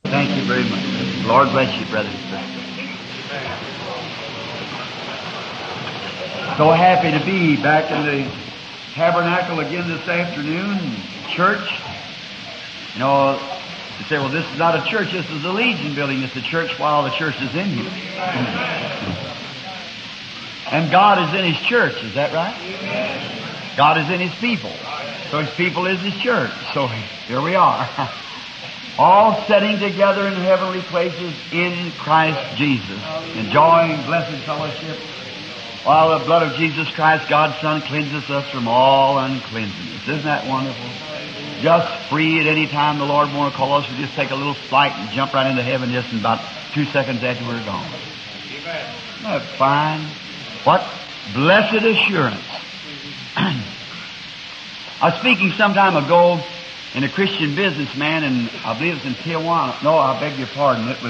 Thank you very much. Lord bless you, brother and sister. So happy to be back in the tabernacle again this afternoon, church. You know, you say, well, this is not a church, this is a Legion building. It's a church while the church is in you. And God is in His church, is that right? God is in His people. So His people is His church. So here we are. All sitting together in heavenly places in Christ Jesus, enjoying blessed fellowship, while the blood of Jesus Christ, God's Son, cleanses us from all uncleanness. Isn't that wonderful? Just free at any time the Lord want to call us. We just take a little flight and jump right into heaven just in about 2 seconds after we're gone. Amen. Isn't that fine? What blessed assurance. I was speaking some time ago in a Christian businessman, and I believe it was in Tijuana. No, I beg your pardon. It was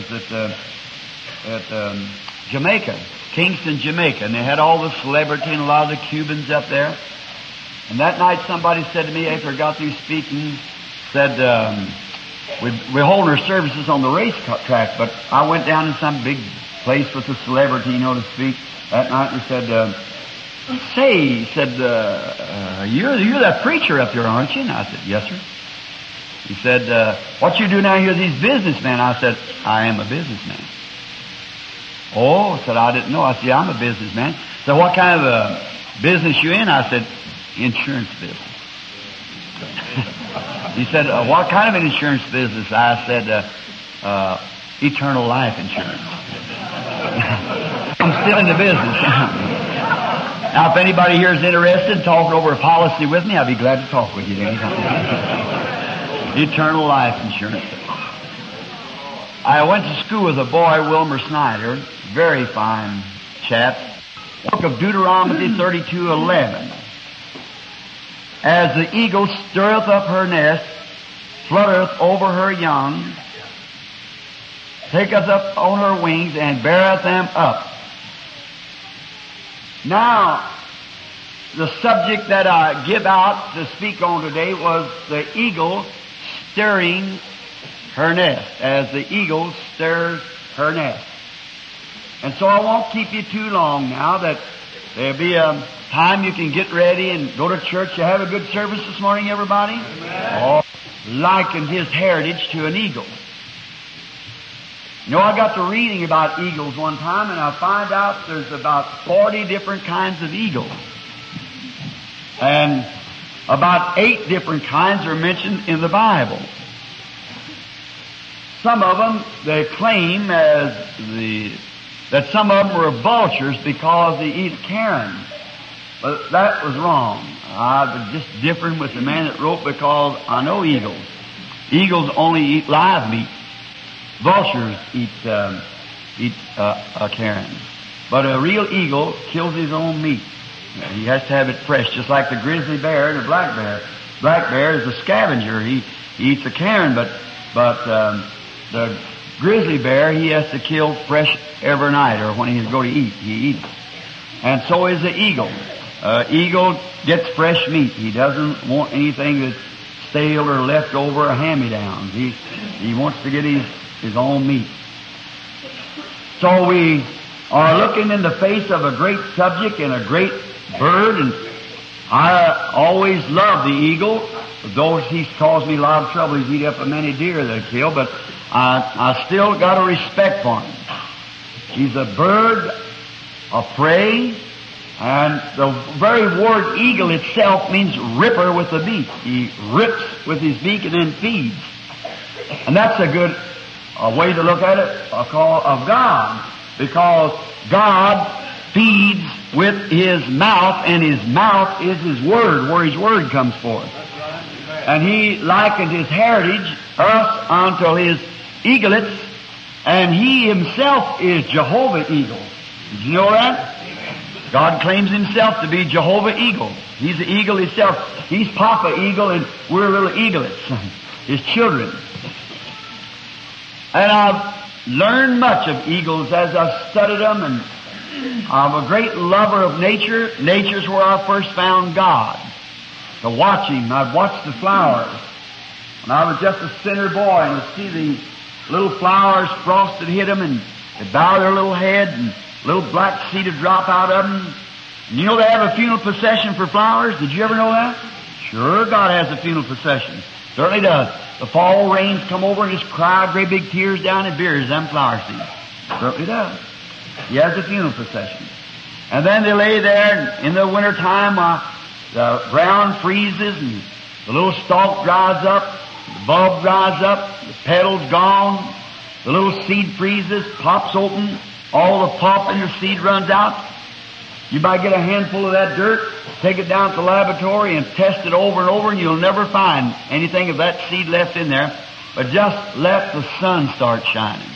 at Jamaica, Kingston, Jamaica, and they had all the celebrity and a lot of the Cubans up there. And that night somebody said to me after I got through speaking, said, we're holding our services on the racetrack, but I went down in some big place with a celebrity, you know, to speak that night, and he said, say, he said, you're that preacher up there, aren't you? And I said, yes, sir. He said, what you do now here, these businessmen? I said, I am a businessman. Oh, said, I didn't know. I said, yeah, I'm a businessman. So what kind of a business you in? I said, insurance business. He said, what kind of an insurance business? I said, eternal life insurance. I'm still in the business. Now, if anybody here is interested in talking over a policy with me, I'd be glad to talk with you anytime. Eternal life insurance. I went to school with a boy, Wilmer Snyder, very fine chap. Book of Deuteronomy 32:11. As the eagle stirreth up her nest, fluttereth over her young, taketh up on her wings, and beareth them up. Now, the subject that I give out to speak on today was the eagle stirring her nest, as the eagle stirs her nest. And so I won't keep you too long now, that there'll be a time you can get ready and go to church. You have a good service this morning, everybody? Amen. Oh, likened his heritage to an eagle. You know, I got to reading about eagles one time, and I find out there's about 40 different kinds of eagles. And about 8 different kinds are mentioned in the Bible. Some of them, they claim that some of them were vultures because they eat carrion. But that was wrong. I was just differing with the man that wrote, because I know eagles. Eagles only eat live meat. Vultures eat carrion. But a real eagle kills his own meat. He has to have it fresh, just like the grizzly bear and the black bear. Black bear is a scavenger. He eats the carrion, but the grizzly bear, he has to kill fresh every night, or when he's going to eat, he eats. And so is the eagle. Eagle gets fresh meat. He doesn't want anything that's stale or left over or hand-me-downs. He wants to get his own meat. So we are looking in the face of a great subject and a great bird, and I always love the eagle, though he's caused me a lot of trouble. He's eaten up a many deer that I kill, but I still got a respect for him. He's a bird of prey, and the very word eagle itself means ripper with the beak. He rips with his beak and then feeds. And that's a good way to look at it, a call of God, because God feeds with His mouth, and His mouth is His Word, where His Word comes forth. And He likened His heritage, us, unto His eaglets, and He Himself is Jehovah Eagle. Did you know that? God claims Himself to be Jehovah Eagle. He's the eagle Himself. He's Papa Eagle, and we're little eaglets, His children. And I've learned much of eagles as I've studied them, and I'm a great lover of nature. Nature's where I first found God. To watch Him, I've watched the flowers. When I was just a sinner boy, and to see the little flowers frosted hit them, and they bow their little head, and little black seed would drop out of them. And you know they have a funeral procession for flowers? Did you ever know that? Sure, God has a funeral procession. Certainly does. The fall rains come over and just cry great big tears down and buries them flower seeds. Certainly does. He has a funeral procession. And then they lay there, and in the winter time, the ground freezes, and the little stalk dries up, the bulb dries up, the petal's gone, the little seed freezes, pops open, all the pulp in the seed runs out. You might get a handful of that dirt, take it down to the laboratory and test it over and over, and you'll never find anything of that seed left in there, but just let the sun start shining.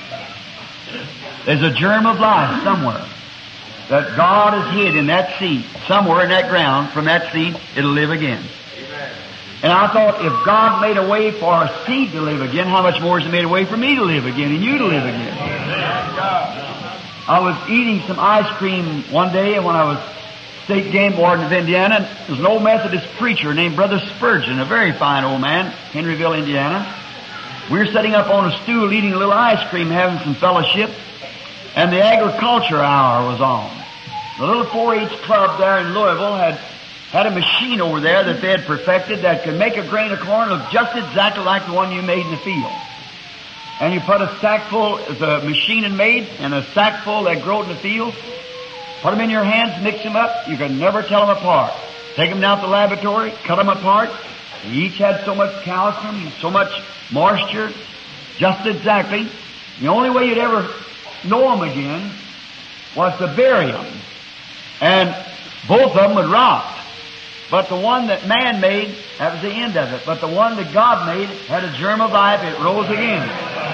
There's a germ of life somewhere that God has hid in that seed. Somewhere in that ground, from that seed, it'll live again. And I thought, if God made a way for a seed to live again, how much more has He made a way for me to live again and you to live again? I was eating some ice cream one day, and when I was state game warden of Indiana, there was an old Methodist preacher named Brother Spurgeon, a very fine old man, Henryville, Indiana. We were sitting up on a stool eating a little ice cream, having some fellowship, and the agriculture hour was on. The little 4-H club there in Louisville had a machine over there that they had perfected that could make a grain of corn look just exactly like the one you made in the field. And you put a sackful, the machine had made, and a sackful that growed in the field, put them in your hands, mix them up, you could never tell them apart. Take them down to the laboratory, cut them apart. They each had so much calcium, so much moisture, just exactly. The only way you'd ever know them again was to bury them. And both of them would rot. But the one that man made, that was the end of it. But the one that God made had a germ of life. It rose again.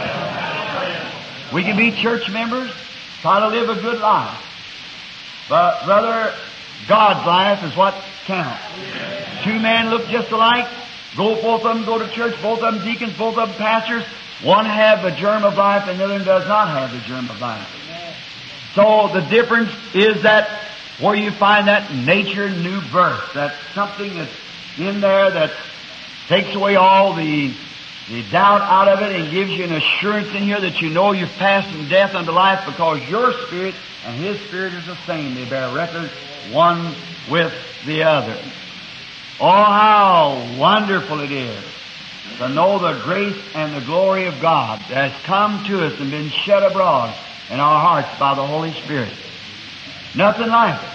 We can be church members, try to live a good life. But, brother, God's life is what counts. Two men look just alike. Both of them go to church. Both of them deacons. Both of them pastors. One have the germ of life and the other does not have the germ of life. So the difference is that where you find that nature new birth, that's something that's in there that takes away all the doubt out of it and gives you an assurance in here that you know you've passed from death unto life because your spirit and His spirit is the same. They bear record one with the other. Oh, how wonderful it is to know the grace and the glory of God that has come to us and been shed abroad in our hearts by the Holy Spirit. Nothing like it.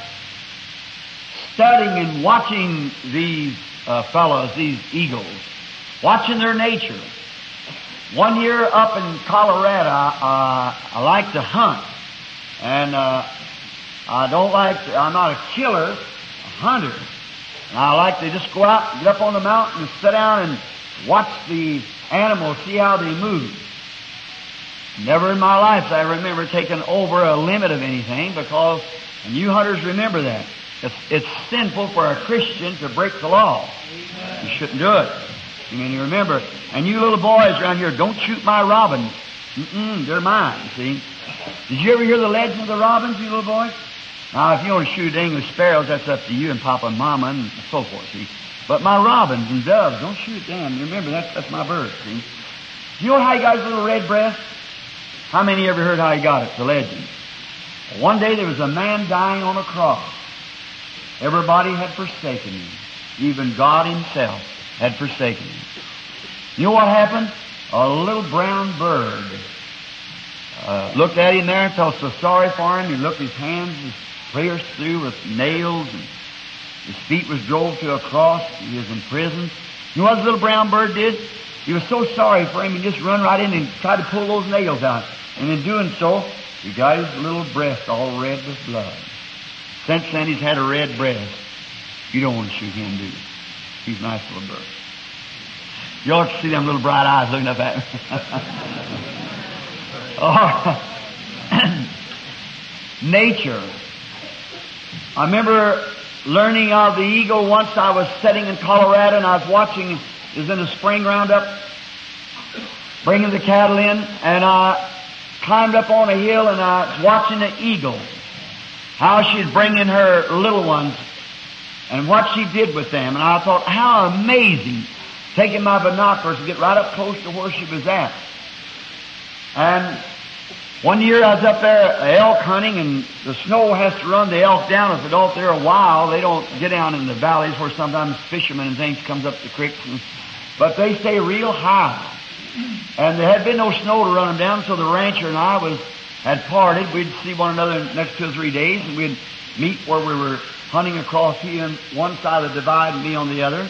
Studying and watching these fellows, these eagles, watching their nature. One year up in Colorado, I like to hunt. And I'm not a killer, a hunter. And I like to just go out and get up on the mountain and sit down and watch the animals, see how they move. Never in my life I remember taking over a limit of anything because, and you hunters remember that, it's sinful for a Christian to break the law. You shouldn't do it. You mean, you remember. And you little boys around here, don't shoot my robins. They're mine, see. Did you ever hear the legend of the robins, you little boys? Now, if you want to shoot English sparrows, that's up to you and Papa and Mama and so forth, see. But my robins and doves, don't shoot them. You remember, that's my bird, see. You know how he got his little red breast? How many ever heard how he got it? It's a legend. One day there was a man dying on a cross. Everybody had forsaken him. Even God Himself had forsaken him. You know what happened? A little brown bird looked at him there and felt so sorry for him. He looked his hands was pierced through with nails, and his feet was drove to a cross. He was in prison. You know what the little brown bird did? He was so sorry for him, he just run right in and tried to pull those nails out. And in doing so, he got his little breast all red with blood. Since then, he's had a red breast. You don't want to shoot him, do you? He's a nice little bird. You ought to see them little bright eyes looking up at me. Nature. I remember learning of the eagle once. I was sitting in Colorado and I was watching, it was in the spring roundup, bringing the cattle in, and I climbed up on a hill and I was watching the eagle, how she'd bring in her little ones and what she did with them. And I thought, how amazing, taking my binoculars to get right up close to where she was at. And one year I was up there elk hunting, and the snow has to run the elk down. If they don't, they're wild. They don't get down in the valleys where sometimes fishermen and things comes up the creeks. But they stay real high. And there had been no snow to run them down, so the rancher and I had parted. We'd see one another in the next 2 or 3 days, and we'd meet where we were hunting across here on one side of the divide and me on the other.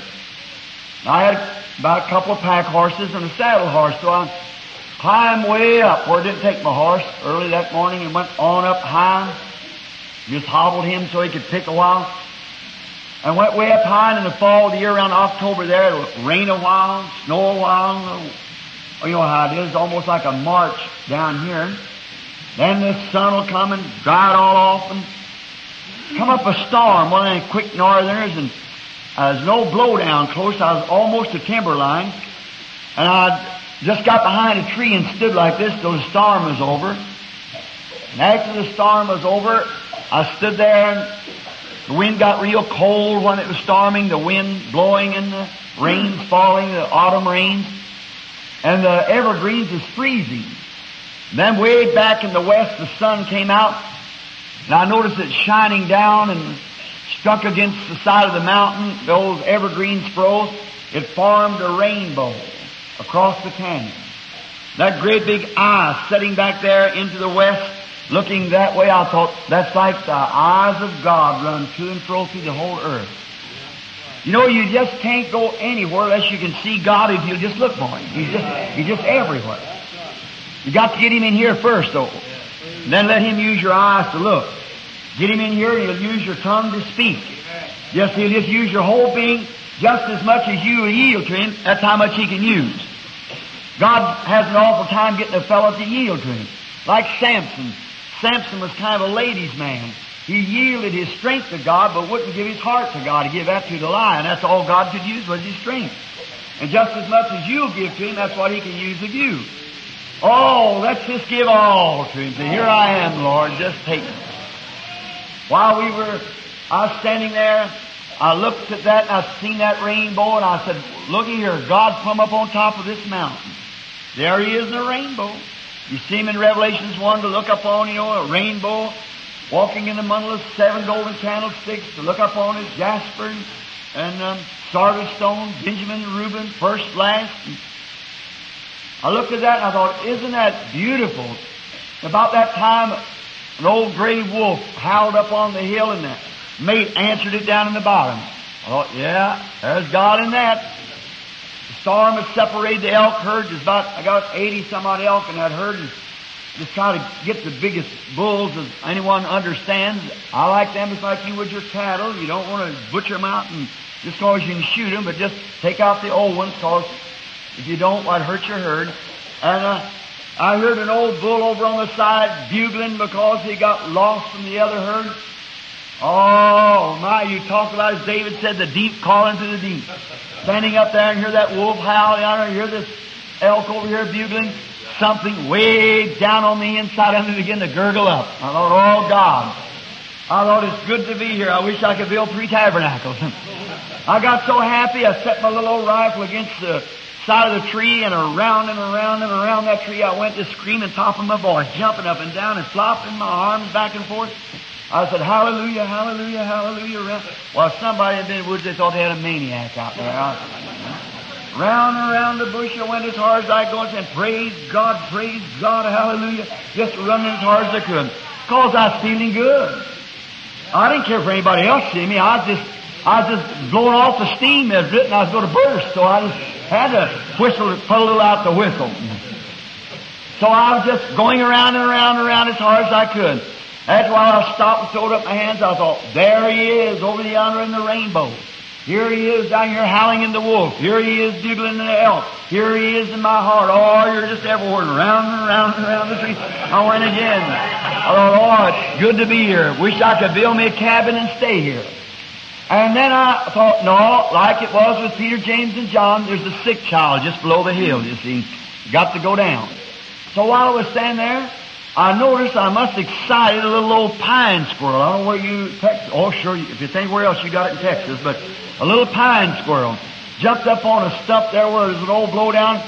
I had about a couple of pack horses and a saddle horse, so I climbed way up where it didn't take my horse early that morning and went on up high. Just hobbled him so he could pick a while. And went way up high, and in the fall of the year around October there, it would rain a while, snow a while. You know how it is, almost like a March down here. Then the sun will come and dry it all off and come up a storm, one of them quick northerners, and there's no blowdown close. I was almost to timberline, and I just got behind a tree and stood like this till the storm was over. And after the storm was over, I stood there, and the wind got real cold when it was storming, the wind blowing and the rains falling, the autumn rains, and the evergreens was freezing. And then way back in the west, the sun came out, and I noticed it shining down and struck against the side of the mountain, those evergreens froze. It formed a rainbow across the canyon. That great big eye sitting back there into the west, looking that way, I thought, that's like the eyes of God run to and fro through the whole earth. You know, you just can't go anywhere unless you can see God if you just look for Him. He's just everywhere. You got to get Him in here first, though. And then let Him use your eyes to look. Get Him in here, He'll use your tongue to speak. He'll just use your whole being just as much as you yield to Him. That's how much He can use. God has an awful time getting a fellow to yield to Him. Like Samson. Samson was kind of a ladies' man. He yielded his strength to God, but wouldn't give his heart to God. He gave that to the lie, and that's all God could use was His strength. And just as much as you'll give to Him, that's what He can use of you. Oh, let's just give all to Him. Say, here I am, Lord, just take me. While I was standing there, I looked at that, and I seen that rainbow, and I said, looky here, God's come up on top of this mountain. There He is in a rainbow. You see Him in Revelations 1 to look upon, a rainbow, walking in among the 7 golden candlesticks, to look upon it, jasper and sardis stone, Benjamin and Reuben, first, last. And I looked at that and I thought, isn't that beautiful? About that time, an old gray wolf howled up on the hill, and the mate answered it down in the bottom. I thought, yeah, there's God in that. The storm had separated the elk herd. I got 80 some odd elk in that herd, and just try to get the biggest bulls as anyone understands. I like them just like you would your cattle. You don't want to butcher them out and just cause you can shoot them, but just take out the old ones, cause if you don't, why'd hurt your herd. And I heard an old bull over on the side bugling because he got lost from the other herd. Oh my, you talk about, as David said, the deep calling to the deep. Standing up there and hear that wolf howl yonder, and hear this elk over here bugling. Something way down on the inside of me began to gurgle up. I thought, oh God. I thought, it's good to be here. I wish I could build 3 tabernacles. I got so happy, I set my little old rifle against the side of the tree, and around and around and around that tree I went, just screaming top of my voice, jumping up and down and flopping my arms back and forth. I said, hallelujah, hallelujah, hallelujah. Well, somebody had been in the woods, they thought they had a maniac out there. Round and around the bush I went as hard as I could go and said, praise God, hallelujah. Just running as hard as I could. Because I was feeling good. I didn't care for anybody else to see me. I was just blowing off the steam that was written I was going to burst. So I just had to whistle, put a little out the whistle. So I was just going around and around and around as hard as I could. After a while I stopped and throwed up my hands. I thought, there He is over yonder in the rainbow. Here He is down here howling in the wolf. Here He is bugling in the elk. Here He is in my heart. Oh, you're just everywhere, round and round and round the tree. I went again. I thought, oh, it's good to be here. Wish I could build me a cabin and stay here. And then I thought, no, like it was with Peter, James, and John, there's a sick child just below the hill, you see. Got to go down. So while I was standing there, I noticed I must have excited a little old pine squirrel. I don't know where you, Texas. Oh, sure, if it's anywhere else, you got it in Texas, but a little pine squirrel jumped up on a stump there where there's an old blowdown,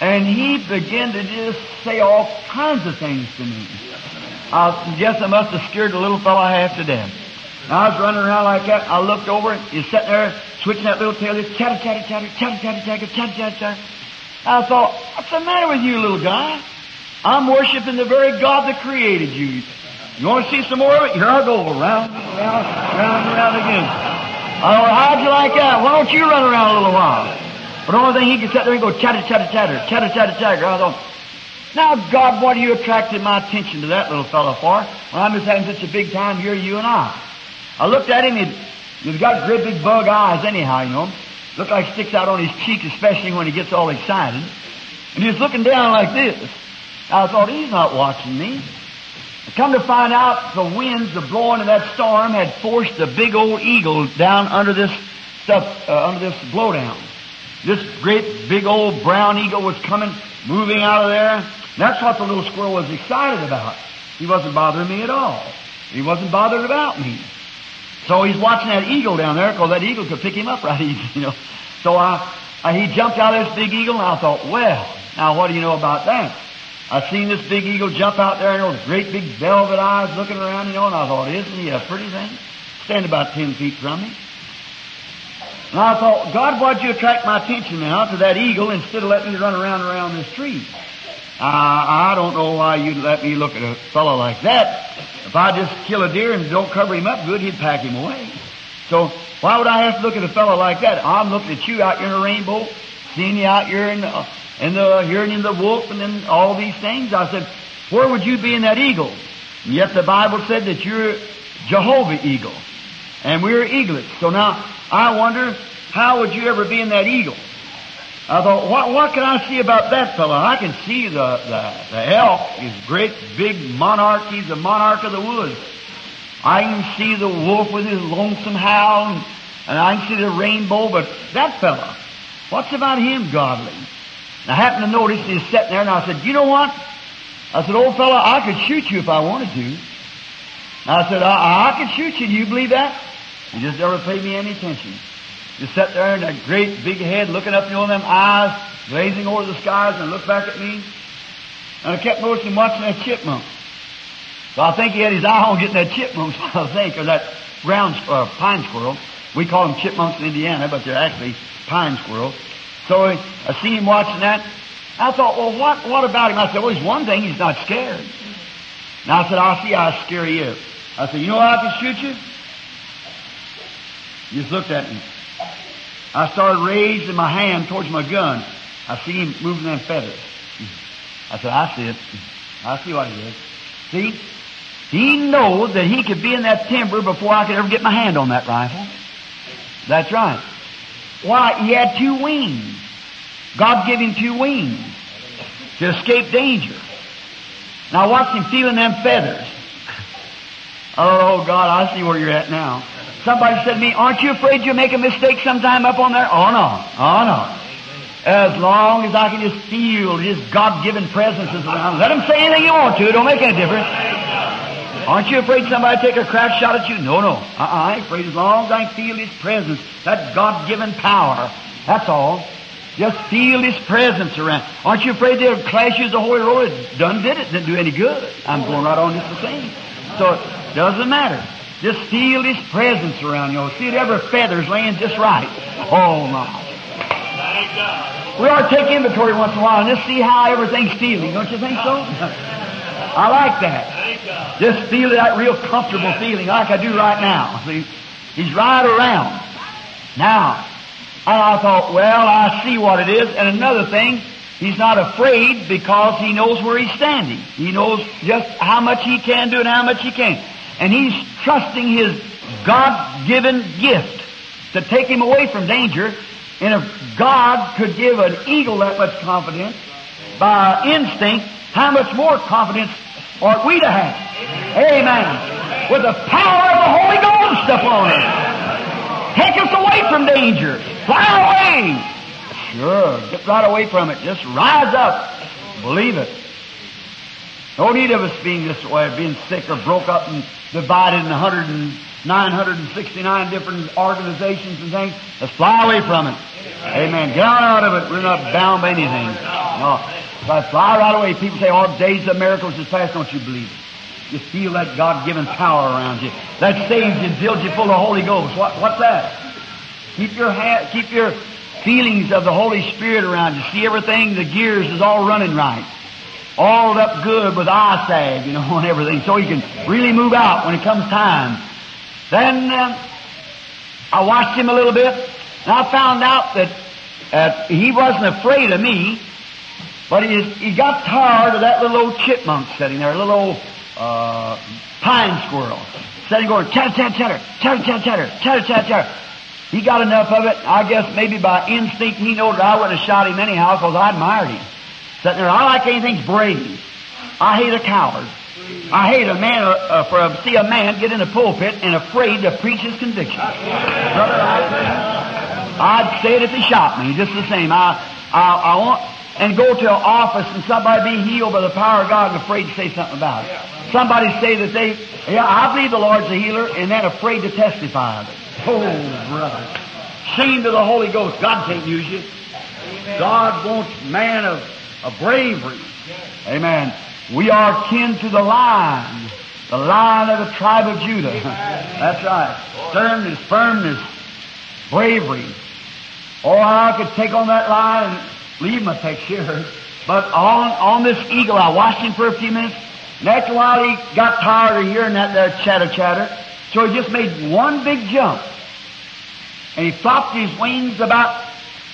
And he began to just say all kinds of things to me. I guess I must have scared the little fellow half to death. And I was running around like that. I looked over, and he's sitting there switching that little tail, just chatter, chatter, chatter, chatter, chatter, chatter, chatter, chatter, chatter. I thought, what's the matter with you, little guy? I'm worshiping the very God that created you. You want to see some more of it? Here I go, round, round, round, round again. Oh, how'd you like that? Why don't you run around a little while? But the only thing he could sit there and go chatter, chatter, chatter, chatter, chatter, chatter. I thought, now, God, what are you attracting my attention to that little fellow for? When I'm just having such a big time here, you and I. I looked at him, he's got great big bug eyes anyhow, you know. Looked like sticks out on his cheek, especially when he gets all excited. And he was looking down like this. I thought, he's not watching me. I come to find out the winds, the blowing of that storm had forced the big old eagle down under this stuff, under this blowdown. This great big old brown eagle was coming, moving out of there. That's what the little squirrel was excited about. He wasn't bothering me at all. He wasn't bothered about me. So he's watching that eagle down there, because that eagle could pick him up right easy, you know. So he jumped out of this big eagle, and I thought, well, now what do you know about that? I seen this big eagle jump out there, and those great big velvet eyes looking around, you know, and I thought, isn't he a pretty thing? Stand about 10 feet from me. And I thought, God, why'd you attract my attention now to that eagle instead of letting me run around this tree? I don't know why you'd let me look at a fellow like that. If I just kill a deer and don't cover him up good, he'd pack him away. So why would I have to look at a fellow like that? I'm looking at you out here in the rainbow, seeing you out here hearing the wolf and then all these things. I said, where would you be in that eagle? And yet the Bible said that you're Jehovah eagle. And we're eaglets. So now, I wonder, how would you ever be in that eagle? I thought, what can I see about that fellow? I can see the elk, his great big monarch. He's the monarch of the woods. I can see the wolf with his lonesome howl, and I can see the rainbow, but that fellow, what's about him godly? And I happened to notice he was sitting there, and I said, you know what? I said, old fellow, I could shoot you if I wanted to. And I said, I could shoot you. Do you believe that? He just never paid me any attention. Just sat there in that great big head looking up, you know, them eyes glazing over the skies and looked back at me. And I kept noticing watching that chipmunk. So I think he had his eye on getting that chipmunk, I think, or that pine squirrel. We call them chipmunks in Indiana, but they're actually pine squirrels. So I see him watching that. I thought, well, what about him? I said, well, there's one thing, he's not scared. And I said, I'll see how scary he is. I said, you know how I can shoot you? He just looked at me. I started raising my hand towards my gun. I see him moving them feathers. I said, I see it. I see what he is. See? He knows that he could be in that timber before I could ever get my hand on that rifle. That's right. Why? He had 2 wings. God gave him 2 wings to escape danger. Now watch him feeling them feathers. Oh, God, I see where you're at now. Somebody said to me, aren't you afraid you'll make a mistake sometime up on there? Oh, no. Oh, no. As long as I can just feel His God-given presences around. Let Him say anything you want to. It don't make any difference. Aren't you afraid somebody take a crack shot at you? No, no. I ain't afraid as long as I can feel His presence. That God-given power. That's all. Just feel His presence around. Aren't you afraid they'll clash you as a holy roller? It done did it. Didn't do any good. I'm going right on just the same. So it doesn't matter. Just feel His presence around you. See it every feather's laying just right. Oh, my. We ought to take inventory once in a while and just see how everything's feeling. Don't you think so? I like that. Just feel that real comfortable feeling like I do right now. See, He's right around. Now, and I thought, well, I see what it is. And another thing, He's not afraid because He knows where He's standing. He knows just how much He can do and how much He can't. And He's trusting His God-given gift to take Him away from danger. And if God could give an eagle that much confidence by instinct, how much more confidence ought we to have? Amen. With the power of the Holy Ghost upon us. Take us away from danger. Fly away. Sure. Get right away from it. Just rise up. Believe it. No need of us being this way, being sick or broke up and divided in 100 969 different organizations and things. Let's fly away from it. Amen. Get out of it. We're not bound by anything. No. If I fly right away, people say, "Oh, days of miracles is past." Don't you believe it? You feel that God-given power around you. That saves you, fills you full of the Holy Ghost. What's that? Keep your feelings of the Holy Spirit around you. See everything, the gears is all running right. All up good with eye sag, and everything, so you can really move out when it comes time. Then I watched him a little bit, and I found out that he wasn't afraid of me, but he got tired of that little old chipmunk sitting there, a little old pine squirrel, sitting going chatter, chatter, chatter, chatter, chatter, chatter, chatter, chatter, chatter. He got enough of it. I guess maybe by instinct he knew that I wouldn't have shot him anyhow because I admired him. Sitting there, I like anything brave. I hate a coward. I hate a man, see a man get in a pulpit and afraid to preach his convictions. Brother, I'd say it if he shot me, just the same. I want, and go to an office and somebody be healed by the power of God and afraid to say something about it. Somebody say that I believe the Lord's a healer, and then afraid to testify of it. Oh, brother. Shame to the Holy Ghost. God can't use you. God wants man of bravery. Amen. We are kin to the Lion of the tribe of Judah. That's right. Sternness, firmness, bravery. Oh, I could take on that lion and leave my picture. But on this eagle, I watched him for a few minutes. And after a while, he got tired of hearing that there chatter. So he just made one big jump. And he flapping his wings about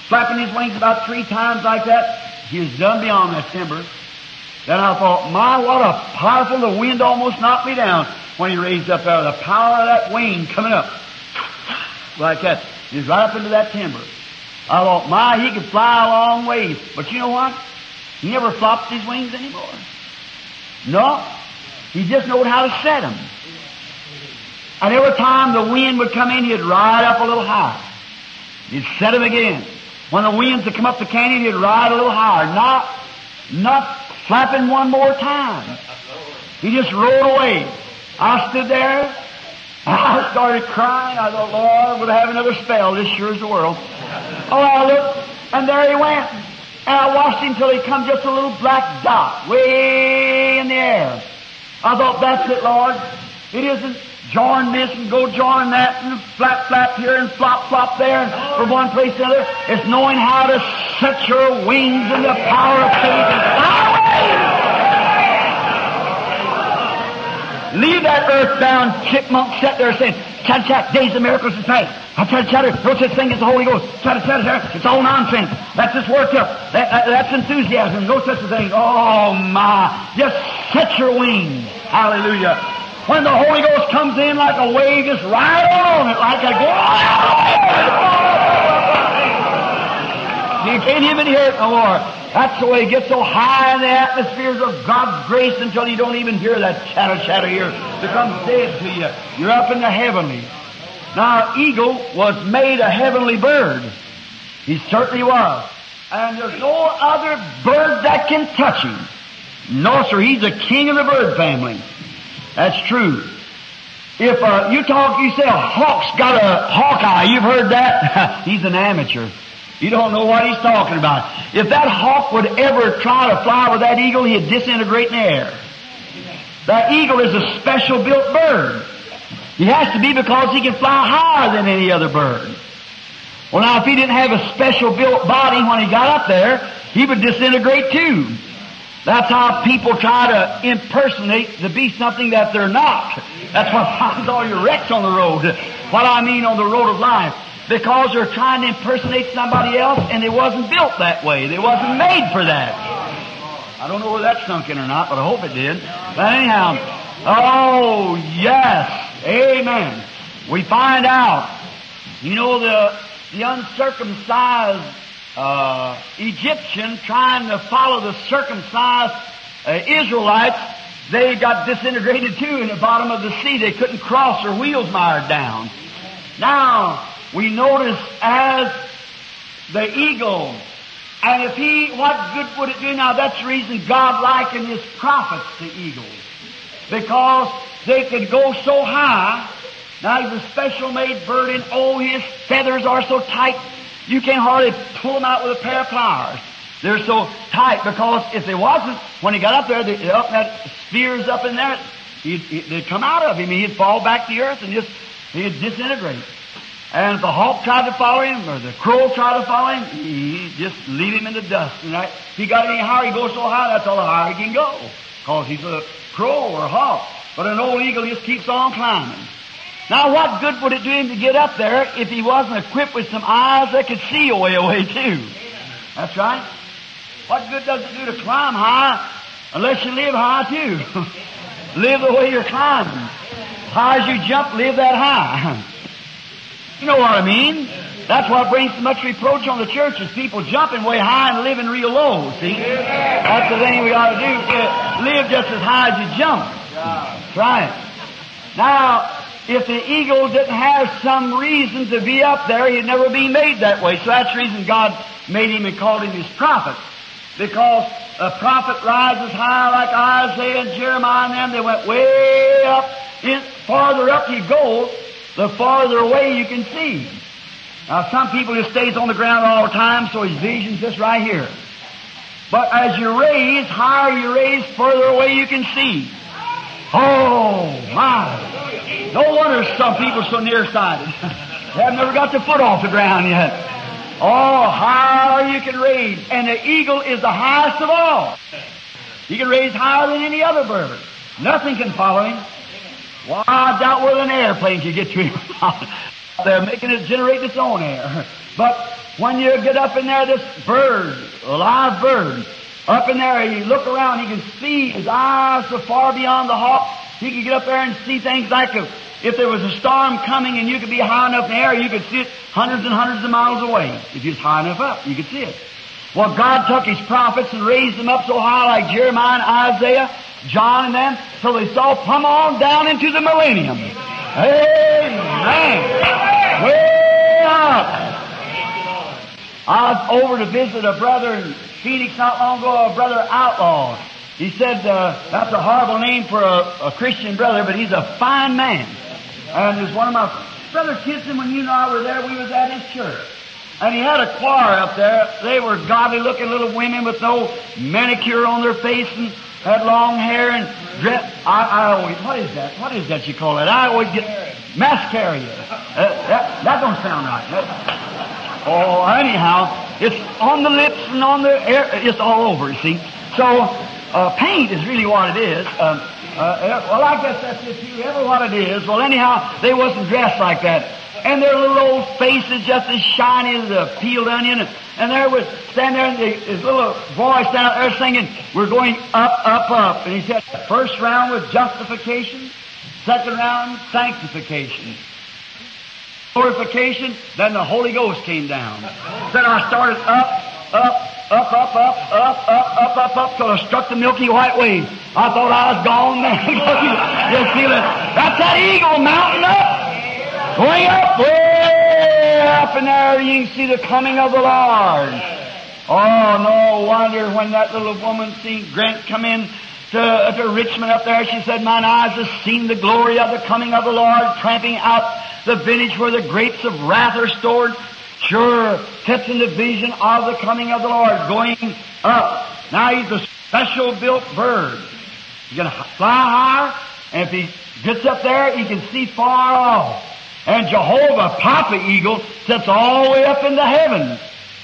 3 times like that. He was done beyond that timber. Then I thought, my, what a powerful, the wind almost knocked me down when he raised up there. The power of that wing coming up. Like that. He's right up into that timber. I thought, my, he could fly a long ways. But you know what? He never flopped his wings anymore. No. He just knowed how to set them. And every time the wind would come in, he'd ride up a little higher. He'd set them again. When the winds would come up the canyon, he'd ride a little higher. Not flapping one more time. He just rode away. I stood there. I started crying. I thought, Lord, we'll have another spell. This sure is the world. Oh, I looked, and there he went. And I watched him till he come just a little black dot way in the air. I thought, that's it, Lord. It isn't join this and go join that and flap here and flop there and from one place to another. It's knowing how to set your wings in the power of faith and fly away. Leave that earthbound chipmunk sit there saying, chatter, chatter, days of miracles is past. Chatter, chatter, no such thing as the Holy Ghost. Chatter, chatter, chatter, it's all nonsense. That's just worked up. That's enthusiasm. No such a thing. Oh my, just set your wings. Hallelujah. When the Holy Ghost comes in like a wave, just ride on it like a you can't even hear it no more. That's the way it gets so high in the atmospheres of God's grace until you don't even hear that chatter here. It becomes dead to you. You're up in the heavenly. Now, eagle was made a heavenly bird. He certainly was. And there's no other bird that can touch him. No, sir, he's the king of the bird family. That's true. If you say a hawk's got a hawk eye, you've heard that? He's an amateur. You don't know what he's talking about. If that hawk would ever try to fly with that eagle, he'd disintegrate in the air. That eagle is a special built bird. He has to be because he can fly higher than any other bird. Well, now, if he didn't have a special built body when he got up there, he would disintegrate too. That's how people try to impersonate to be something that they're not. That's what finds all your wrecks on the road. What I mean on the road of life. Because they're trying to impersonate somebody else and it wasn't built that way. They wasn't made for that. I don't know whether that sunk in or not, but I hope it did. But anyhow, oh yes, amen. We find out, the uncircumcised Egyptian trying to follow the circumcised Israelites, they got disintegrated too in the bottom of the sea. They couldn't cross, their wheels mired down. Now, we notice as the eagle, and what good would it do? Now that's the reason God likened His prophets to eagles. Because they could go so high Now he's a special made bird, and oh, his feathers are so tight, you can't hardly pull them out with a pair of pliers. They're so tight, because if they wasn't, when he got up there, up that spheres up in there, they'd come out of him, and he'd fall back to the earth, and he'd disintegrate. And if the hawk tried to follow him, or the crow tried to follow him, he'd just leave him in the dust. And if he got any higher, he'd go so high, that's all the higher he can go, because he's a crow or a hawk. But an old eagle just keeps on climbing. Now, what good would it do him to get up there if he wasn't equipped with some eyes that could see away too? That's right. What good does it do to climb high unless you live high too? Live the way you're climbing. As high as you jump, live that high. You know what I mean? That's what brings so much reproach on the church, is people jumping way high and living real low, see? That's the thing we ought to do. Live just as high as you jump. That's right. Now, if the eagle didn't have some reason to be up there, he'd never be made that way. So that's the reason God made him and called him his prophet. Because a prophet rises high like Isaiah and Jeremiah and them. They went way up. Farther up you go, the farther away you can see. Now some people just stays on the ground all the time, so his vision's just right here. But as you raise, higher you raise, further away you can see. Oh, my. No wonder some people are so nearsighted. They have never got their foot off the ground yet. Oh, higher you can raise. And the eagle is the highest of all. He can raise higher than any other bird. Nothing can follow him. Well, I doubt whether an airplane can get to him. They're making it generate its own air. But when you get up in there, this bird, a live bird, up in there, you look around, he can see, his eyes so far beyond the hawk, he can get up there and see things like if there was a storm coming and you could be high enough in the air, you could see it hundreds and hundreds of miles away. If you was high enough up, you could see it. Well, God took His prophets and raised them up so high like Jeremiah and Isaiah, John and them, till they saw plumb on down into the millennium. Amen. Way up. I was over to visit a brother in Phoenix not long ago, a brother Outlaw. He said, that's a horrible name for a Christian brother, but he's a fine man. And there's one of my Brother Kitson, when you and I were there, we was at his church. And he had a choir up there. They were godly looking little women with no manicure on their face and had long hair and dress. I always, what is that? What is that you call it? I always get mascara. That don't sound right. Oh, anyhow, it's on the lips and on the air, it's all over, you see. So, paint is really what it is. Well, I guess that's it too, ever what it is. Well, anyhow, they wasn't dressed like that. And their little old faces just as shiny as a peeled onion. And there was standing there, and his little boy standing out there singing, we're going up, up, up. And he said, first round was justification, second round, sanctification. Glorification, then the Holy Ghost came down. Then I started up, up, up, up, up, up, up, up, up, up, till I struck the Milky White Way. I thought I was gone there. You'll feel it. That's that eagle mounting up. Going up, way up in there, you can see the coming of the Lord. Oh, no wonder when that little woman seen Grant come in to Richmond up there, she said, mine eyes have seen the glory of the coming of the Lord, tramping out the vintage where the grapes of wrath are stored. Sure, catching the vision of the coming of the Lord, going up. Now he's a special built bird. He's going to fly higher, and if he gets up there, he can see far off. And Jehovah, Papa Eagle, sits all the way up in the heavens.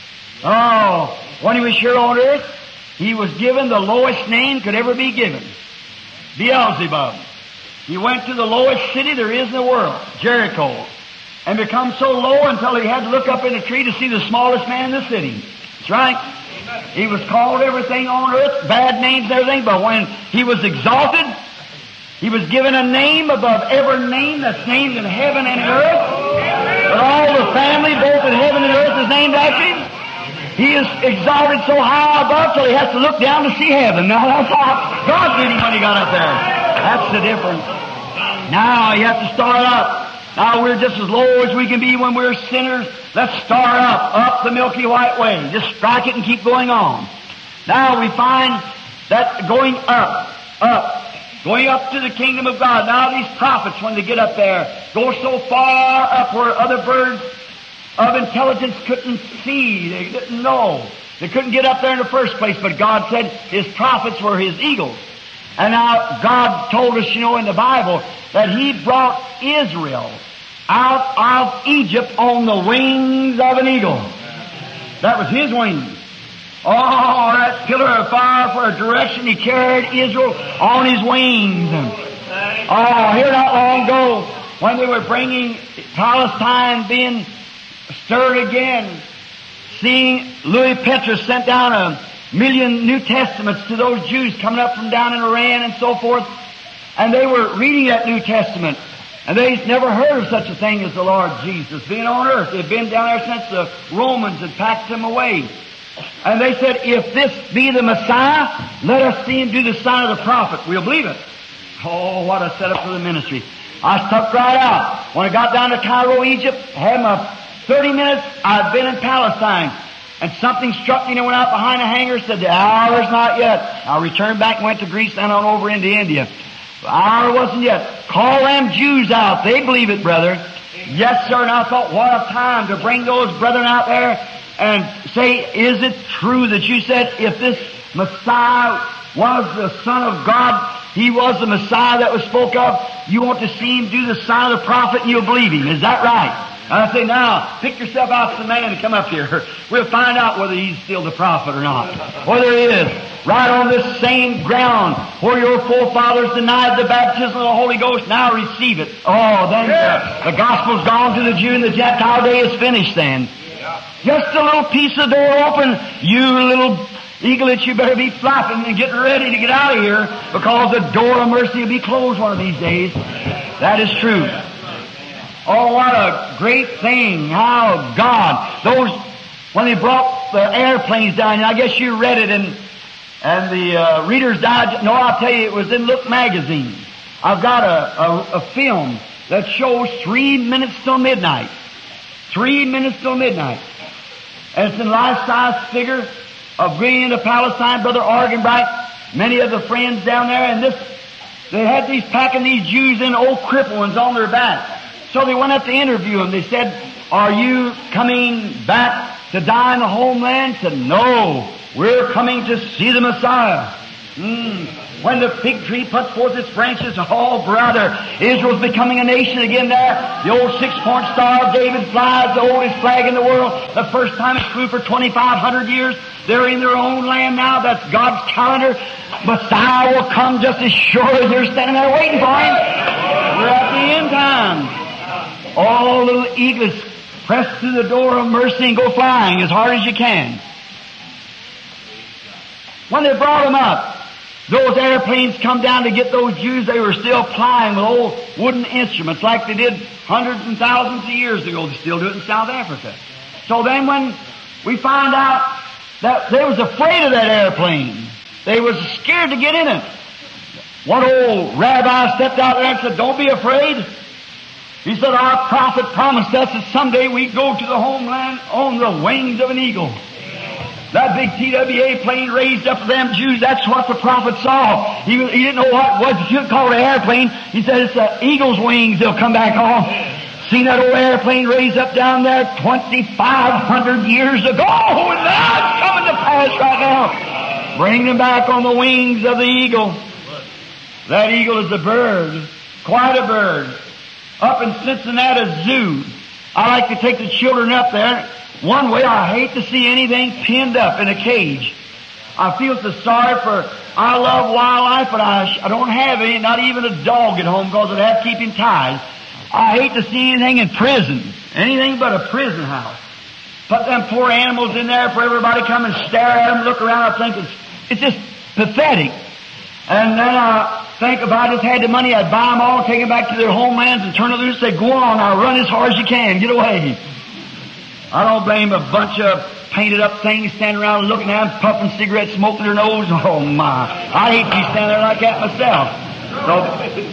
Oh, when he was here on earth, he was given the lowest name could ever be given. Beelzebub. He went to the lowest city there is in the world, Jericho, and become so low until he had to look up in a tree to see the smallest man in the city. That's right. He was called everything on earth, bad names and everything, but when he was exalted, he was given a name above every name that's named in heaven and in earth. But all the family, both in heaven and earth, is named after him. He is exalted so high above till he has to look down to see heaven. Now that's how God did him when he got up there. That's the difference. Now you have to start up. Now we're just as low as we can be when we're sinners. Let's start up the Milky White Way. Just strike it and keep going on. Now we find that going up, going up to the kingdom of God. Now these prophets, when they get up there, go so far up where other birds of intelligence couldn't see. They didn't know. They couldn't get up there in the first place, but God said His prophets were His eagles. And now God told us, in the Bible, that He brought Israel out of Egypt on the wings of an eagle. That was His wings. Oh, that pillar of fire for a direction, He carried Israel on His wings. Oh, here not long ago, when they were bringing Palestine being stirred again, seeing Louis Petrus sent down 1,000,000 New Testaments to those Jews coming up from down in Iran and so forth, and they were reading that New Testament, and they'd never heard of such a thing as the Lord Jesus being on earth. They'd been down there since the Romans had packed Him away. And they said, if this be the Messiah, let us see Him do the sign of the prophet. We'll believe it. Oh, what a setup for the ministry. I stuck right out. When I got down to Cairo, Egypt, I had my 30 minutes, I'd been in Palestine. And something struck me and I went out behind a hangar and said, the hour's not yet. I returned back and went to Greece and on over into India. The hour wasn't yet. Call them Jews out. They believe it, brother. Yes, sir. And I thought, what a time to bring those brethren out there and say, is it true that you said if this Messiah was the Son of God, He was the Messiah that was spoke of, you want to see Him do the sign of the prophet and you'll believe Him. Is that right? And I say, now, pick yourself out some man and come up here. We'll find out whether He's still the prophet or not. Whether He is. Right on this same ground where your forefathers denied the baptism of the Holy Ghost, now receive it. Oh, then the gospel's gone to the Jew and the Gentile day is finished then. Just a little piece of door open, you little eaglet, you better be flapping and getting ready to get out of here because the door of mercy will be closed one of these days. That is true. Oh, what a great thing. How God, when they brought the airplanes down, and I guess you read it and the Reader's Digest, no, I'll tell you, it was in Look magazine. I've got a film that shows 3 minutes till midnight. 3 minutes till midnight. And it's in life-size figure of bringing into Palestine, Brother Argenbright, many of the friends down there, and they had these packing these Jews in, old crippled ones on their back. So they went up to interview them. They said, are you coming back to die in the homeland? Said, no, we're coming to see the Messiah. When the fig tree puts forth its branches, oh brother, Israel's becoming a nation again there. The old 6-point star of David flies, the oldest flag in the world. The first time it flew for 2,500 years. They're in their own land now. That's God's calendar. Messiah will come just as sure as they're standing there waiting for Him. We're at the end time. All little eaglets press through the door of mercy and go flying as hard as you can. When they brought them up, those airplanes come down to get those Jews. They were still plying with old wooden instruments like they did hundreds and thousands of years ago. They still do it in South Africa. So then when we found out that they was afraid of that airplane, they was scared to get in it. One old rabbi stepped out there and said, don't be afraid. He said, our prophet promised us that someday we'd go to the homeland on the wings of an eagle. That big TWA plane raised up for them Jews, that's what the prophet saw. He didn't know what it was. He shouldn't call it an airplane. He said it's the eagle's wings they'll come back on. Seen that old airplane raised up down there 2,500 years ago, and now it's coming to pass right now. Bring them back on the wings of the eagle. That eagle is a bird, quite a bird. Up in Cincinnati Zoo, I like to take the children up there. One way, I hate to see anything pinned up in a cage. I feel so sorry for, I love wildlife, but I don't have any, not even a dog at home because I'd have to keep him tied. I hate to see anything in prison, anything but a prison house. Put them poor animals in there for everybody to come and stare at them, look around. I think it's just pathetic. And then I think if I just had the money, I'd buy them all, take them back to their homelands and turn it loose and say, go on, now run as hard as you can, get away. I don't blame a bunch of painted up things standing around looking at them, puffing cigarettes, smoking their nose. Oh my, I hate to be standing there like that myself. So,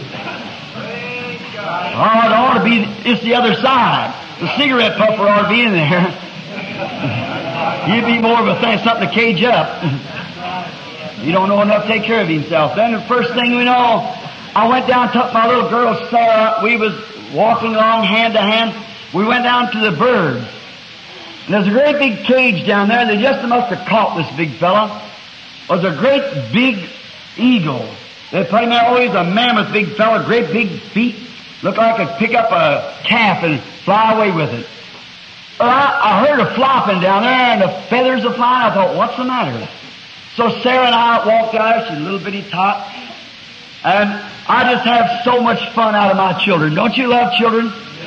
oh, it ought to be, it's the other side. The cigarette puffer ought to be in there. You'd be more of a thing, something to cage up. He don't know enough to take care of himself. Then the first thing we know, I went down and took my little girl Sarah. We was walking along hand to hand. We went down to the birds. And there's a great big cage down there. They just must have caught this big fella. It was a great big eagle. They put him there. Oh, he's a mammoth big fella, great big feet. Looked like I could pick up a calf and fly away with it. Well, I heard a flopping down there and the feathers are flying. I thought, what's the matter? So Sarah and I walked out there. She's a little bitty tot. And I just have so much fun out of my children. Don't you love children?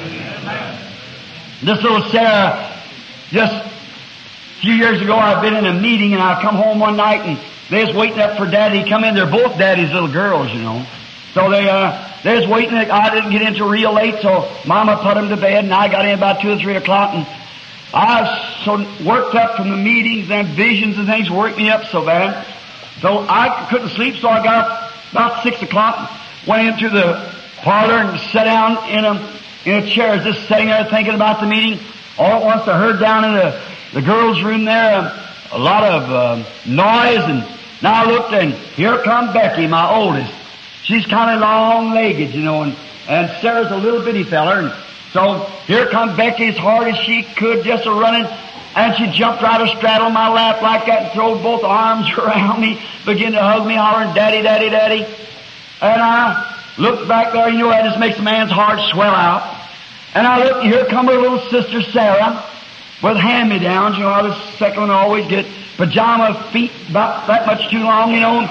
This little Sarah, just a few years ago, I've been in a meeting and I come home one night and they was waiting up for Daddy to come in. They're both Daddy's little girls, you know. So they was waiting. I didn't get in till real late, so Mama put them to bed and I got in about 2 or 3 o'clock and I was so worked up from the meetings and visions and things worked me up so bad. So I couldn't sleep, so I got up about 6 o'clock, went into the parlor and sat down in a chair, just sitting there thinking about the meeting. All at once I heard down in the girls' room there a lot of noise, and now I looked and here come Becky, my oldest. She's kind of long-legged, you know, and Sarah's a little bitty feller, and so here come Becky as hard as she could, just a-running, and she jumped right astraddle my lap like that and threw both arms around me, began to hug me, hollering, Daddy, Daddy, Daddy. And I looked back there, you know, that just makes a man's heart swell out. And I looked, and here come her little sister Sarah with hand-me-downs. You know how the second one always get pajama feet about that much too long, you know.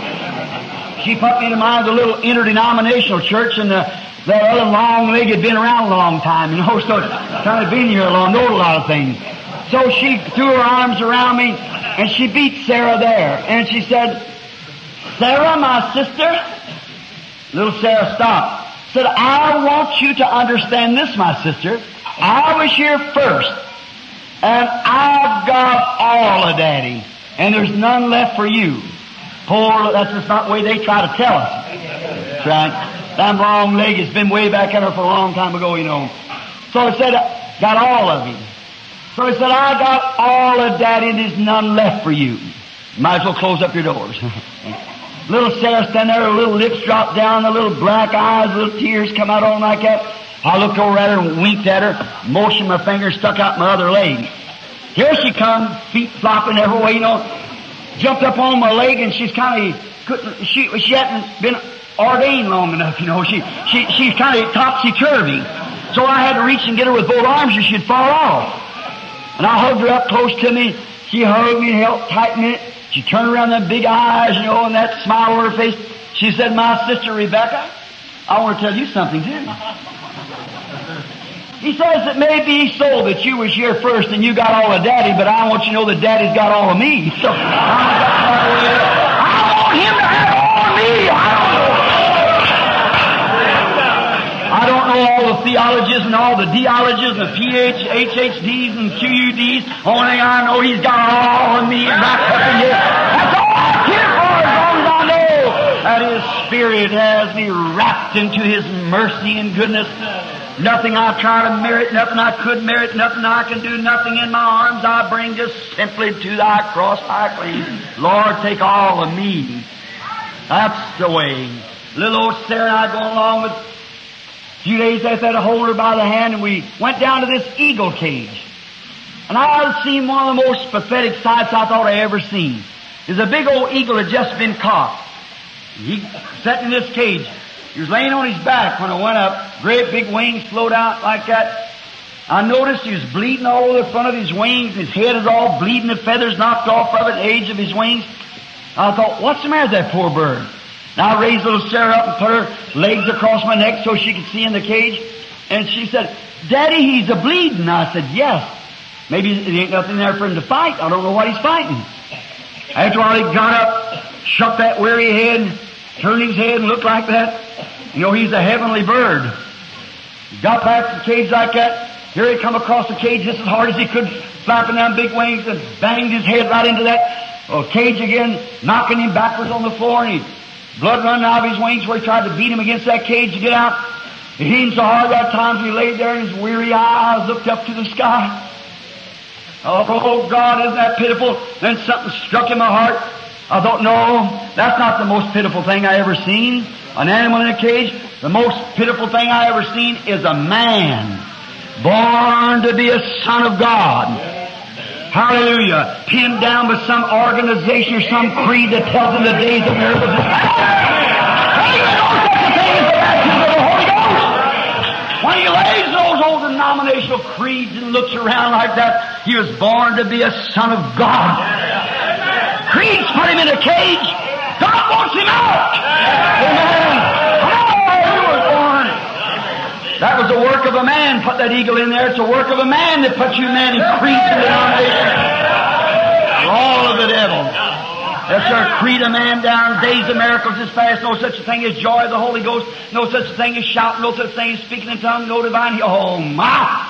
She put me into mind of the little interdenominational church, and that other long leg had been around a long time, you know, so kind of been here a long, know a lot of things. So she threw her arms around me, and she beat Sarah there. And she said, Sarah, my sister. Little Sarah stopped. Said, I want you to understand this, my sister. I was here first, and I've got all of Daddy, and there's none left for you. Poor, that's just not the way they try to tell us. That's right. That long leg has been way back in her for a long time ago, you know. So it said, got all of him. So he said, I got all of Daddy and there's none left for you. Might as well close up your doors. Little Sarah standing there, her little lips dropped down, the little black eyes, little tears come out on like that. I looked over at her and winked at her, motioned my finger, stuck out my other leg. Here she comes, feet flopping every way, you know. Jumped up on my leg and she's kind of, she hadn't been ordained long enough, you know. She's kind of topsy-turvy. So I had to reach and get her with both arms or she'd fall off. And I hugged her up close to me. She hugged me and held tight a minute. She turned around them big eyes, you know, and that smile on her face. She said, my sister Rebecca, I want to tell you something too. He says it may be so that you was here first and you got all of Daddy, but I want you to know that Daddy's got all of me. So I want him to have all of me. I don't know all the theologies and all the deologies and the HHDs and QUDs. Only thing I know, he's got all of me wrapped up in here. That's all I care for, as long as I know that his Spirit has me wrapped into his mercy and goodness. Nothing I try to merit, nothing I could merit, nothing I can do, nothing in my arms I bring, just simply to thy cross I cling. Lord, take all of me. That's the way. Little old Sarah and I going along with a few days after that, I hold her by the hand and we went down to this eagle cage. And I had seen one of the most pathetic sights I thought I ever seen. There's a big old eagle had just been caught. He sat in this cage. He was laying on his back when I went up. Great big wings flowed out like that. I noticed he was bleeding all over the front of his wings. His head is all bleeding, the feathers knocked off of it, the edge of his wings. I thought, what's the matter with that poor bird? Now I raised little Sarah up and put her legs across my neck so she could see in the cage. And she said, Daddy, he's a-bleeding. I said, yes. Maybe it ain't nothing there for him to fight. I don't know what he's fighting. After a while he got up, shook that weary head, turned his head and looked like that. You know, he's a heavenly bird. He got back to the cage like that. Here he come across the cage just as hard as he could, flapping down big wings and banged his head right into that cage again, knocking him backwards on the floor, and blood running out of his wings where he tried to beat him against that cage to get out. It hit him so hard that times he laid there and his weary eyes looked up to the sky. Oh God, isn't that pitiful? Then something struck in my heart. I thought, no, that's not the most pitiful thing I ever seen. An animal in a cage. The most pitiful thing I ever seen is a man born to be a son of God. Hallelujah. Pinned down by some organization or some creed that tells him the days of miracles is when he lays those old denominational creeds and looks around like that, he was born to be a son of God. Creeds put him in a cage. God wants him out. Amen. He was born. That was the work of a man. Put that eagle in there. It's the work of a man that puts you men in creeds and denominations. All of the devil. That's our creed of man down. Days of miracles is fast. No such a thing as joy of the Holy Ghost. No such a thing as shouting. No such thing as speaking in tongues. No divine. Oh my!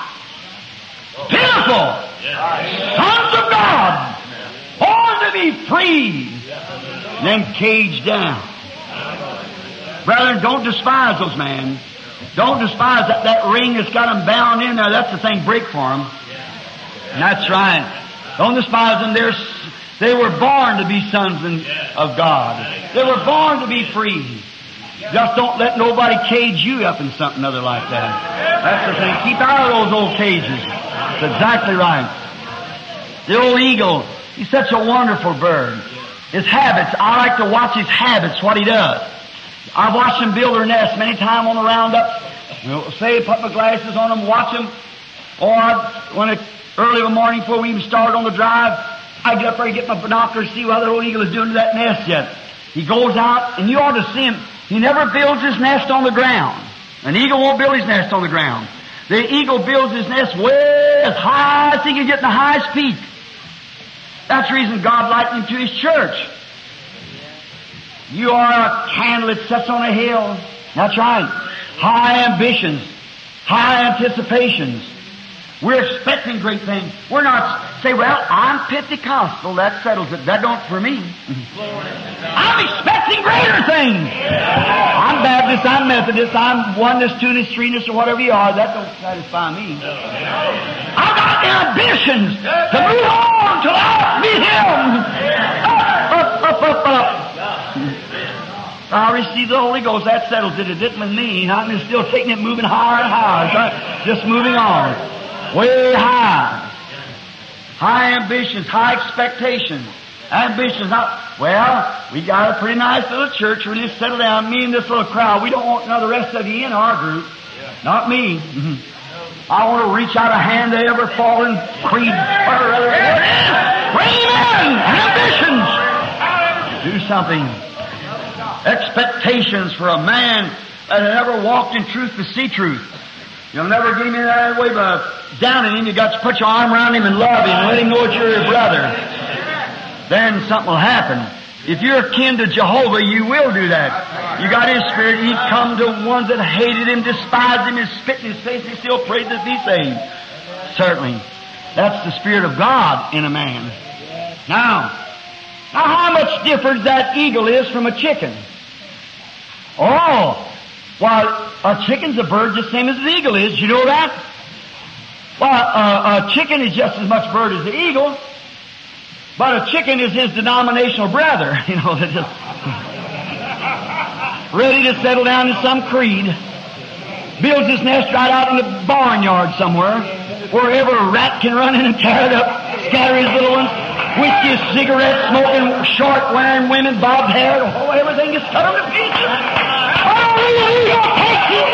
Pitiful! Sons of God! Born to be free! And then caged down. Brethren, don't despise those men. Don't despise that ring that's got them bound in there. That's the thing break for them. And that's right. Don't despise them. They were born to be sons of God. They were born to be free. Just don't let nobody cage you up in something other like that. That's the thing. Keep out of those old cages. That's exactly right. The old eagle, he's such a wonderful bird. His habits, I like to watch his habits, what he does. I've watched him build their nest many times on the roundup. Say, put my glasses on them, watch them. Or early in the morning before we even started on the drive, I get up there and get my binoculars to see what the old eagle is doing to that nest yet. He goes out, and you ought to see him. He never builds his nest on the ground. An eagle won't build his nest on the ground. The eagle builds his nest way as high as he can get in the highest peak. That's the reason God likened him to His church. You are a candle that sets on a hill. That's right. High ambitions, high anticipations. We're expecting great things. We're not say, well, I'm Pentecostal. That settles it. That don't for me. I'm expecting greater things. I'm Baptist. I'm Methodist. I'm oneness, two-ness, three-ness, or whatever you are. That don't satisfy me. I've got ambitions to move on till I meet Him. Up. I received the Holy Ghost. That settles it. It didn't with me. I'm just still taking it, moving higher and higher. Just moving on. Way high. High ambitions, high expectations. Ambitions not, well, we got a pretty nice little church. We just settle down, me and this little crowd. We don't want none of the rest of you in our group. Not me. I want to reach out a hand to every fallen creed. Amen! Ambitions! Do something. Expectations for a man that had never walked in truth to see truth. You'll never get him in that way by downing him. You got to put your arm around him and love him and let him know that you're your brother. Then something will happen. If you're akin to Jehovah, you will do that. You got His Spirit. He'd come to ones that hated Him, despised Him, and spit in His face, and He still prayed to be saved. Certainly. That's the Spirit of God in a man. Now how much different that eagle is from a chicken? Oh, well, a chicken's a bird just the same as the eagle is. You know that? Well, a chicken is just as much bird as the eagle, but a chicken is his denominational brother. You know, that just ready to settle down in some creed. Builds his nest right out in the barnyard somewhere, wherever a rat can run in and tear it up, scatter his little ones. Whiskey, cigarettes, smoking, short-wearing women, bobbed hair, oh, everything gets cut them to pieces. Oh, you take you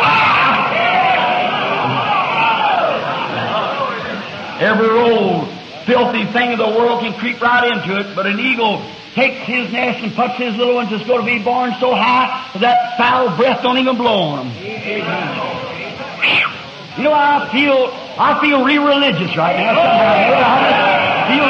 Every old, filthy thing of the world can creep right into it, but an eagle takes his nest and puts his little ones that's going to be born so high that foul breath don't even blow on them. You know, I feel real religious right now. I feel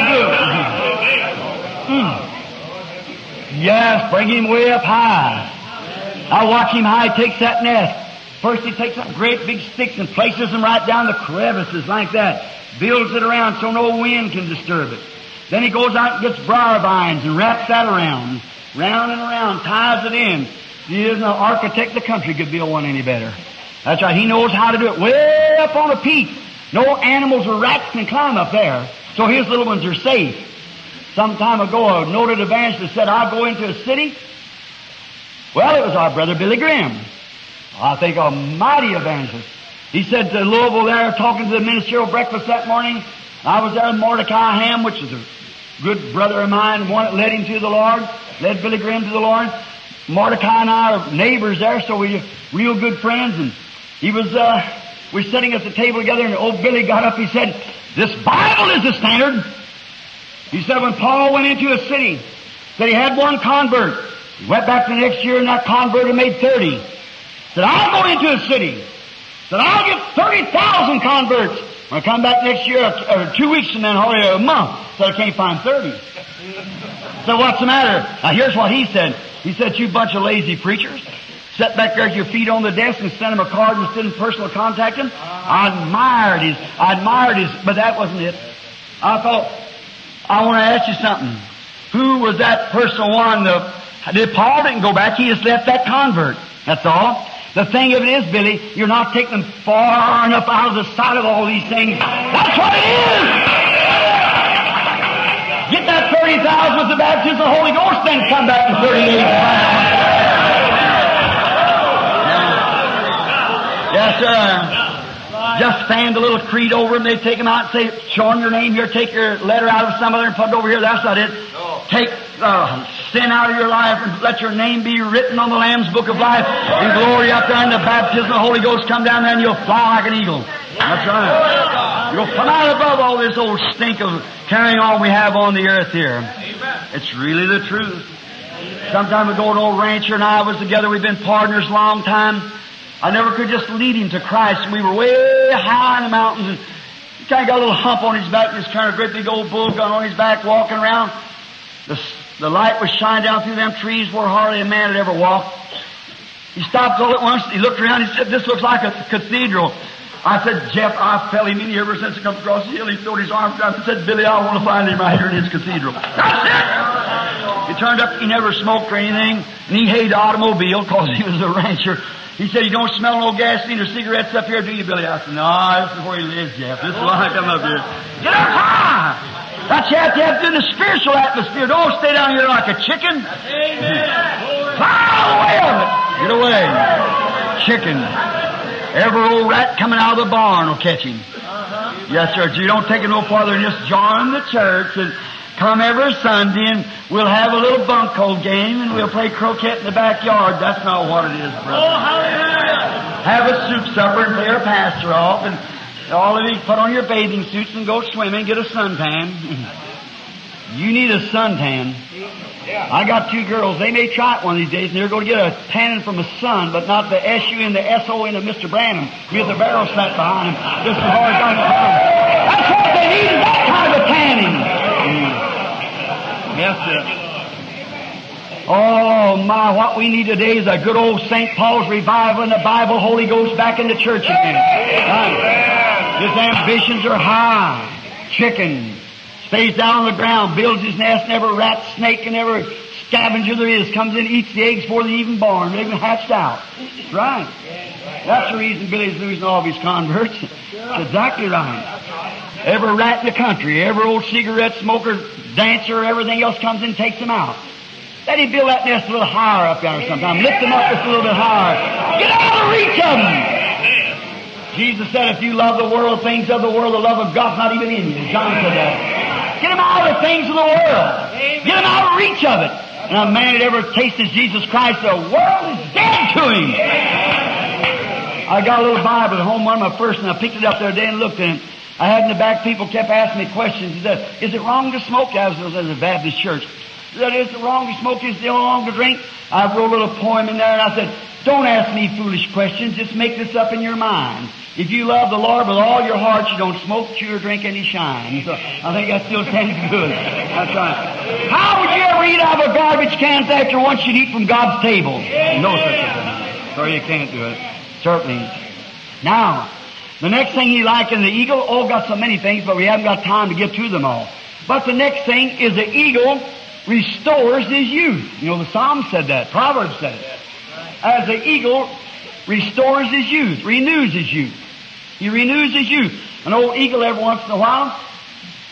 good. Yes, bring him way up high. I watch him how he takes that nest. First he takes some great big sticks and places them right down the crevices like that. Builds it around so no wind can disturb it. Then he goes out and gets briar vines and wraps that around. Round and around, ties it in. He isn't an architect the country could build one any better. That's right, he knows how to do it. Way up on a peak. No animals or rats can climb up there. So his little ones are safe. some time ago, a noted evangelist said, I'll go into a city. Well, it was our brother Billy Graham. I think a mighty evangelist. He said to Louisville there, talking to the ministerial breakfast that morning, I was there with Mordecai Ham, which is a good brother of mine, one that led him to the Lord, led Billy Graham to the Lord. Mordecai and I are neighbors there, so we're real good friends. And he was, we're sitting at the table together, and old Billy got up, he said, this Bible is the standard. He said when Paul went into a city, that he had one convert. He went back the next year, and that convert had made 30. He said, I'll go into a city. He said, I'll get 30,000 converts. When I come back next year, or 2 weeks from then, hardly a month, so I can't find 30. So what's the matter? Now here's what he said. He said, you bunch of lazy preachers, sit back there with your feet on the desk and send him a card instead of personal contact him. I admired his, but that wasn't it. I thought, I want to ask you something. Who was that personal one? Paul didn't go back, he just left that convert. That's all. The thing of it is, Billy, you're not taking them far enough out of the sight of all these things. That's what it is! Get that 30,000 with the baptism of the Holy Ghost, then come back in 30 days. Yes, sir. Just stand a little creed over them. They take them out and say, show them your name here, take your letter out of some other and put it over here. That's not it. Take sin out of your life and let your name be written on the Lamb's Book of Life. And glory up there, and the baptism of the Holy Ghost come down there, and you'll fly like an eagle. That's right. You'll come out above all this old stink of carrying on we have on the earth here. It's really the truth. Some time ago, an old rancher and I was together. We've been partners a long time. I never could just lead him to Christ. We were way high in the mountains, and he kind of got a little hump on his back, and this kind of great big old bull gun on his back, walking around. The light was shining down through them trees where hardly a man had ever walked. He stopped all at once. He looked around. He said, this looks like a cathedral. I said, Jeff, I felt him in here ever since he come across the hill. He threw his arms around and said, Billy, I want to find him right here in his cathedral. That's it! He turned up. He never smoked or anything, and he hated automobile because he was a rancher. He said, you don't smell no gasoline or cigarettes up here, do you, Billy? I said, no, this is where he lives, Jeff. This is why I come up here. Get up high! That's what you have to do in the spiritual atmosphere. Don't stay down here like a chicken. Fly away of it. Get away. Chicken. Every old rat coming out of the barn will catch him. Yes, sir. You don't take it no farther than just join the church and come every Sunday, and we'll have a little bunco game, and we'll play croquet in the backyard. That's not what it is, brother. Oh, hallelujah! Have a soup supper and pay our pastor off, and all of you put on your bathing suits and go swimming, get a suntan. You need a suntan. I got 2 girls. They may try it one of these days, and they're going to get a tanning from the sun, but not the S-U and the S-O-N of Mr. Branham with the barrel slapped behind him. Just as hard as that's what they need, is that kind of a tanning. Yes, sir. Oh, my, what we need today is a good old St. Paul's revival and the Bible, Holy Ghost back in the church again. His ambitions are high. Chicken stays down on the ground, builds his nest, and every rat, snake, and every scavenger there is comes in, eats the eggs before they're even born. They're even hatched out. That's right. That's the reason Billy's losing all of his converts. That's exactly right. Every rat in the country, every old cigarette smoker, dancer, everything else comes in and takes them out. Let him build that nest a little higher up there sometime. Lift them up just a little bit higher. Get out of reach of them. Jesus said, if you love the world, things of the world, the love of God's not even in you. John said that. Get them out of the things of the world. Get them out of reach of it. And a man that ever tasted Jesus Christ, the world is dead to him. I got a little Bible at home, one of my first, and I picked it up the other day and looked at it. I had in the back, people kept asking me questions. He said, is it wrong to smoke? I was in a Baptist church. That is it wrong to smoke? Is it wrong to drink? I wrote a little poem in there, and I said, don't ask me foolish questions. Just make this up in your mind. If you love the Lord with all your heart, you don't smoke, chew, or drink any shine. So I think that still stands good. That's right. How would you ever eat out of a garbage can after once you'd eat from God's table? No such a thing. Sorry, you can't do it. Certainly. Now, the next thing he likened the eagle, got so many things, but we haven't got time to get to them all. But the next thing is the eagle restores his youth. You know, the Psalm said that. Proverbs said it. As the eagle restores his youth, renews his youth. He renews his youth. An old eagle every once in a while,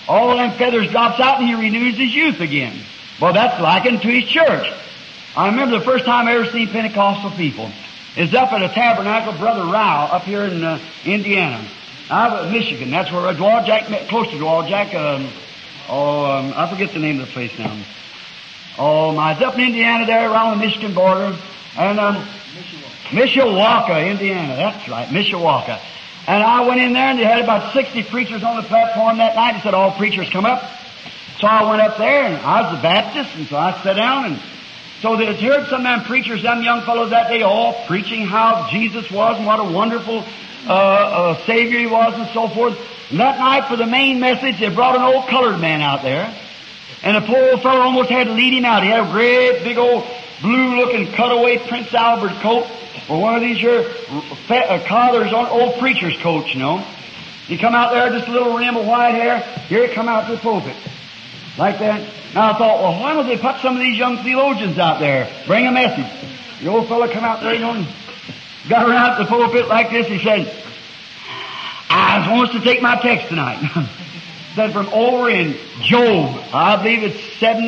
all them feathers drops out and he renews his youth again. Well, that's likened to his church. I remember the first time I ever seen Pentecostal people is up at a tabernacle, Brother Rao, up here in Indiana. I was Michigan. That's where Dwall Jack met, close to Dwall Jack. I forget the name of the place now. I was up in Indiana there around the Michigan border. And, Mishawaka, Indiana. That's right, Mishawaka. And I went in there and they had about 60 preachers on the platform that night. They said, all preachers come up. So I went up there and I was a Baptist and so I sat down and so they heard some of them preachers, them young fellows that day all preaching how Jesus was and what a wonderful Savior He was and so forth. And that night for the main message, they brought an old colored man out there. And the poor old fellow almost had to lead him out. He had a great big old blue-looking cutaway Prince Albert coat or one of these here collars on old preacher's coats, you know. He come out there, just a little rim of white hair. Here he come out to the pulpit. Like that. Now I thought, well, why don't they put some of these young theologians out there? Bring a message. The old fellow come out there, you know, and got around to the pulpit like this. He said, I just want us to take my text tonight. Said from over in Job, I believe it's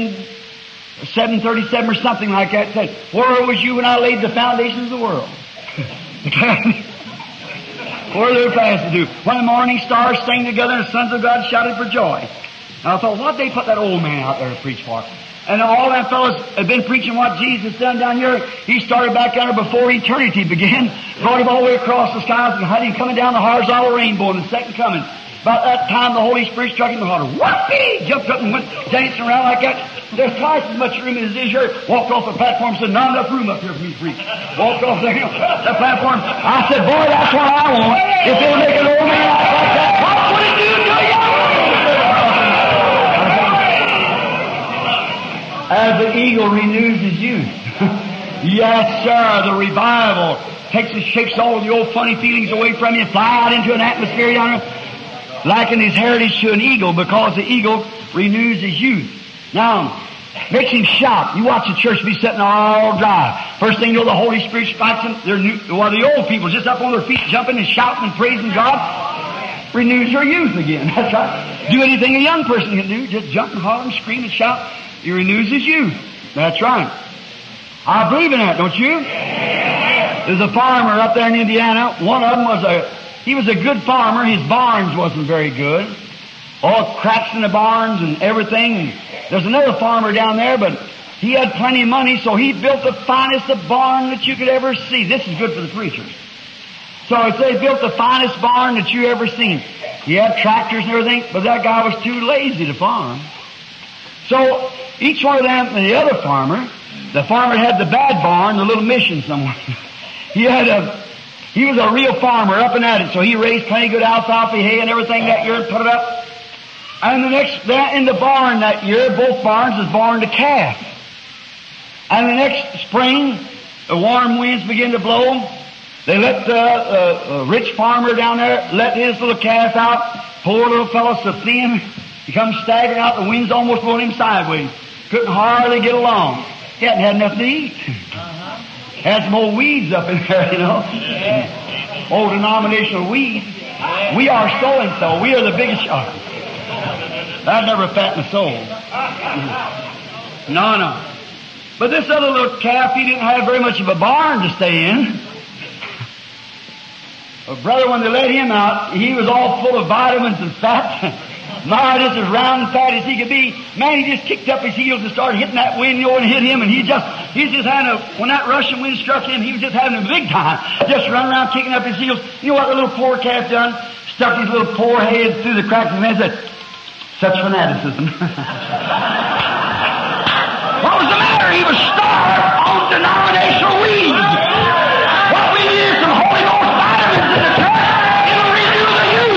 737 or something like that. Said, where was you when I laid the foundations of the world? What are they fast to do? When the morning stars sang together and the sons of God shouted for joy. And I thought, what'd they put that old man out there to preach for? And all them fellows had been preaching what Jesus done down here. He started back down there before eternity began. Brought him all the way across the skies and had him coming down the horizontal rainbow in the second coming. About that time, the Holy Spirit struck him in the heart. Whoopee! Jumped up and went dancing around like that. There's twice as much room as there is here. Walked off the platform and said, not enough room up here for me to preach. Walked off the platform. I said, boy, that's what I want. If they'll make an old man like that, what would it do to a young man? As the eagle renews his youth. Yes, sir, the revival takes and shakes all the old funny feelings away from you and fly out into an atmosphere down there. Liken his heritage to an eagle because the eagle renews his youth. Now, makes him shout. You watch the church be sitting all dry. First thing you know, the Holy Spirit strikes them. The old people just up on their feet jumping and shouting and praising God. Renews their youth again. That's right. Do anything a young person can do. Just jump and holler and scream and shout. He renews his youth. That's right. I believe in that, don't you? There's a farmer up there in Indiana. One of them he was a good farmer. His barns wasn't very good. All cracks in the barns and everything. There's another farmer down there, but he had plenty of money, so he built the finest barn that you could ever see. This is good for the preachers. So it says he built the finest barn that you ever seen. He had tractors and everything, but that guy was too lazy to farm. So each one of them, and the other farmer, the farmer had the bad barn, the little mission somewhere. He was a real farmer up and at it, so he raised plenty of good alfalfa hay and everything that year and put it up. And in the barn that year, both barns was born a calf. And the next spring, the warm winds began to blow. They let the rich farmer down there let his little calf out. Poor little fellow, so thin. He comes staggering out. The wind's almost blowing him sideways. Couldn't hardly get along. He hadn't had nothing to eat. Had some old weeds up in there, you know. Old denominational weeds. We are so-and-so. We are the biggest. That never fattened a soul. No. But this other little calf, he didn't have very much of a barn to stay in. But brother, when they let him out, he was all full of vitamins and fat. My, just as round and fat as he could be. Man, he just kicked up his heels and started hitting that wind, you know, and hit him, and he's just having when that rushing wind struck him, he was just having a big time. Just running around kicking up his heels. You know what the little poor calf done? Stuck his little poor head through the cracks of his head and said, such fanaticism. What was the matter? He was starved on denominational weeds. What we need is some Holy Ghost vitamins in the church. It'll renew the youth.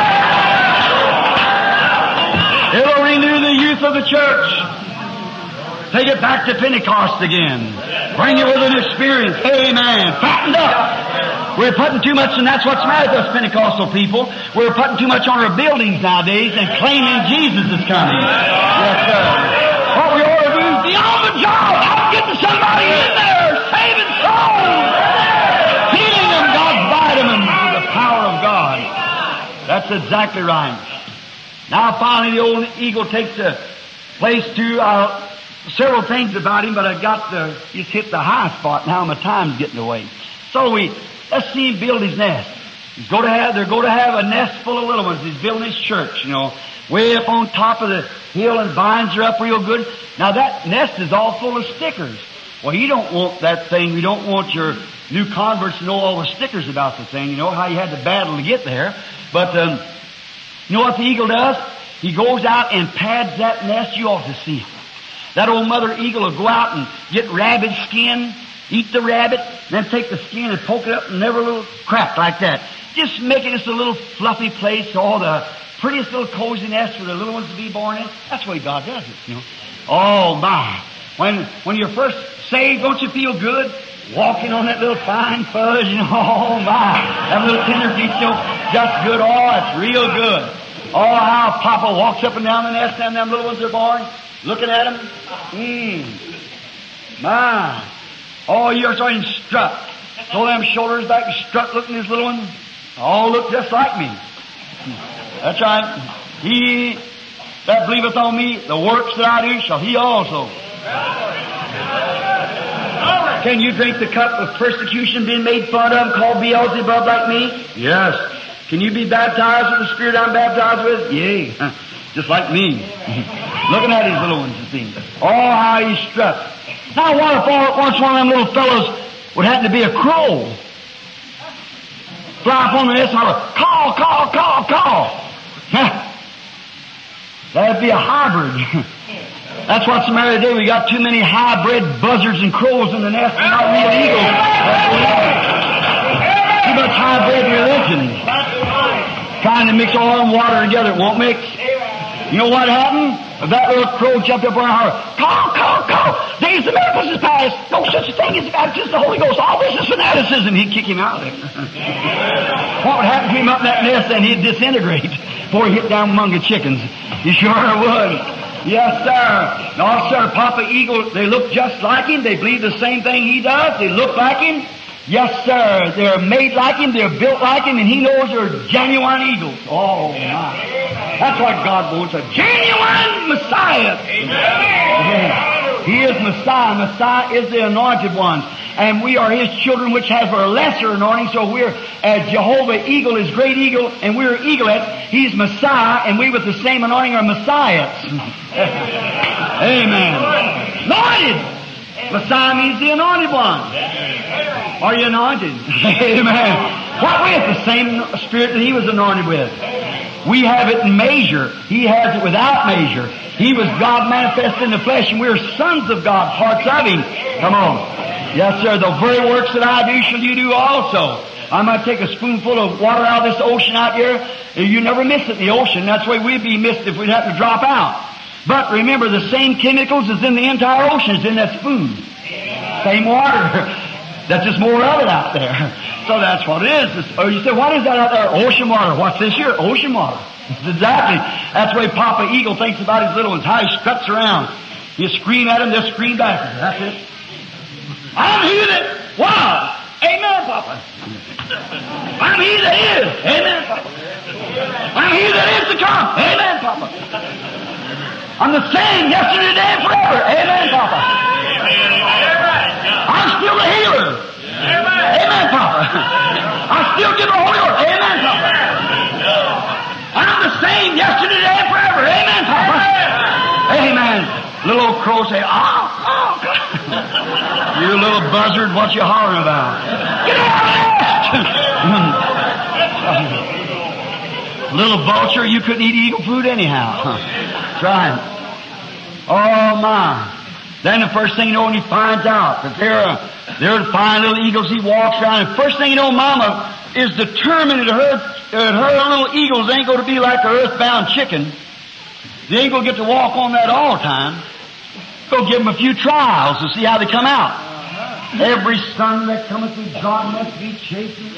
It'll renew the youth of the church. Take it back to Pentecost again. Bring you with an experience. Amen. Fattened up. We're putting too much, and that's what's the matter with us Pentecostal people. We're putting too much on our buildings nowadays and claiming Jesus is coming. Yes, sir. What we ought to do is be on the job. I'm getting somebody in there, saving souls, healing them, God's vitamins with the power of God. That's exactly right. Now finally the old eagle takes the place to, several things about him, but I got he's hit the high spot now, my time's getting away. So let's see him build his nest. They're going to have a nest full of little ones. He's building his church, way up on top of the hill, and vines are up real good. Now that nest is all full of stickers. Well, you don't want that thing. You don't want your new converts to know all the stickers about the thing. You know how you had to battle to get there. But you know what the eagle does? He goes out and pads that nest. You ought to see him. That old mother eagle will go out and get rabbit skin, eat the rabbit, then take the skin and poke it up and never a little crack like that. Just make it just a little fluffy place, all the prettiest little cozy nest for the little ones to be born in. That's the way God does it, Oh my! When you're first saved, don't you feel good? Walking on that little fine fudge, oh my! That little tender feet just good. Oh, it's real good. Oh, how Papa walks up and down the nest and them little ones are born, looking at them. My! Oh, you're starting to strut. Throw them shoulders back and strut looking at his little ones. All look just like me. That's right. He that believeth on me, the works that I do, shall he also. Can you drink the cup of persecution, being made fun of, called Beelzebub like me? Yes. Can you be baptized with the Spirit I'm baptized with? Yea. Just like me. Looking at his little ones, you see. Oh, how he struts. Now, what if once one of them little fellows would happen to be a crow? Fly up on the nest and holler, call, call, call, call. That'd be a hybrid. That's what's the matter today. We got too many hybrid buzzards and crows in the nest and not real eagles. Too much hybrid religion. Trying to mix oil and water together. It won't mix. You know what happened? That little crow jumped up on and hollered, call, call, call. Days of miracles is past. No such a thing as baptism of the Holy Ghost. All this is fanaticism. He'd kick him out of there. What would happen to him up in that nest? Then he'd disintegrate before he hit down among the chickens. He sure would. Yes, sir. No, sir. Papa Eagle, they look just like him. They believe the same thing he does. They look like him. Yes, sir. They're made like him. They're built like him. And he knows they're genuine eagles. Oh, my. That's what God wants. A genuine Messiah. Amen. Yeah. He is Messiah. Messiah is the anointed one. And we are His children, which have a lesser anointing. So we're Jehovah Eagle is great eagle, and we're eaglets. He's Messiah, and we with the same anointing are Messiahs. Amen. Anointed. Messiah means the anointed one. Are you anointed? Amen. What with? The same Spirit that He was anointed with. We have it in measure. He has it without measure. He was God manifested in the flesh, and we are sons of God, parts of Him. Come on. Yes, sir. The very works that I do shall you do also. I might take a spoonful of water out of this ocean out here. You never miss it in the ocean. That's the way we'd be missed if we'd have to drop out. But remember, the same chemicals is in the entire ocean is in that spoon. Same water. That's just more of it out there. So that's what it is. You say, what is that out there? Ocean water. What's this here? Ocean water. Exactly. That's the way Papa Eagle thinks about his little ones. How he struts around. You scream at him, they'll scream back. That's it. I'm he that was. Amen, Papa. I'm he that is. Amen, Papa. I'm he that is to come. Amen, Papa. I'm the same yesterday, today, and forever. Amen, Papa. I'm still the healer. Amen, Papa. I still give the Holy Ghost. Amen, Papa. I'm the same yesterday, today, and forever. Amen, Papa. Amen. Little old crow say, oh, you little buzzard, what you hollering about? Get out of the nest! Little vulture, you couldn't eat eagle food anyhow. Try it. Oh my. Then the first thing you know, when he finds out that they're fine little eagles, he walks around, and first thing you know, Mama is determined that her little eagles ain't going to be like an earthbound chicken. They ain't going to get to walk on that all the time. Go give them a few trials to see how they come out. Every son that cometh with God must be chastened.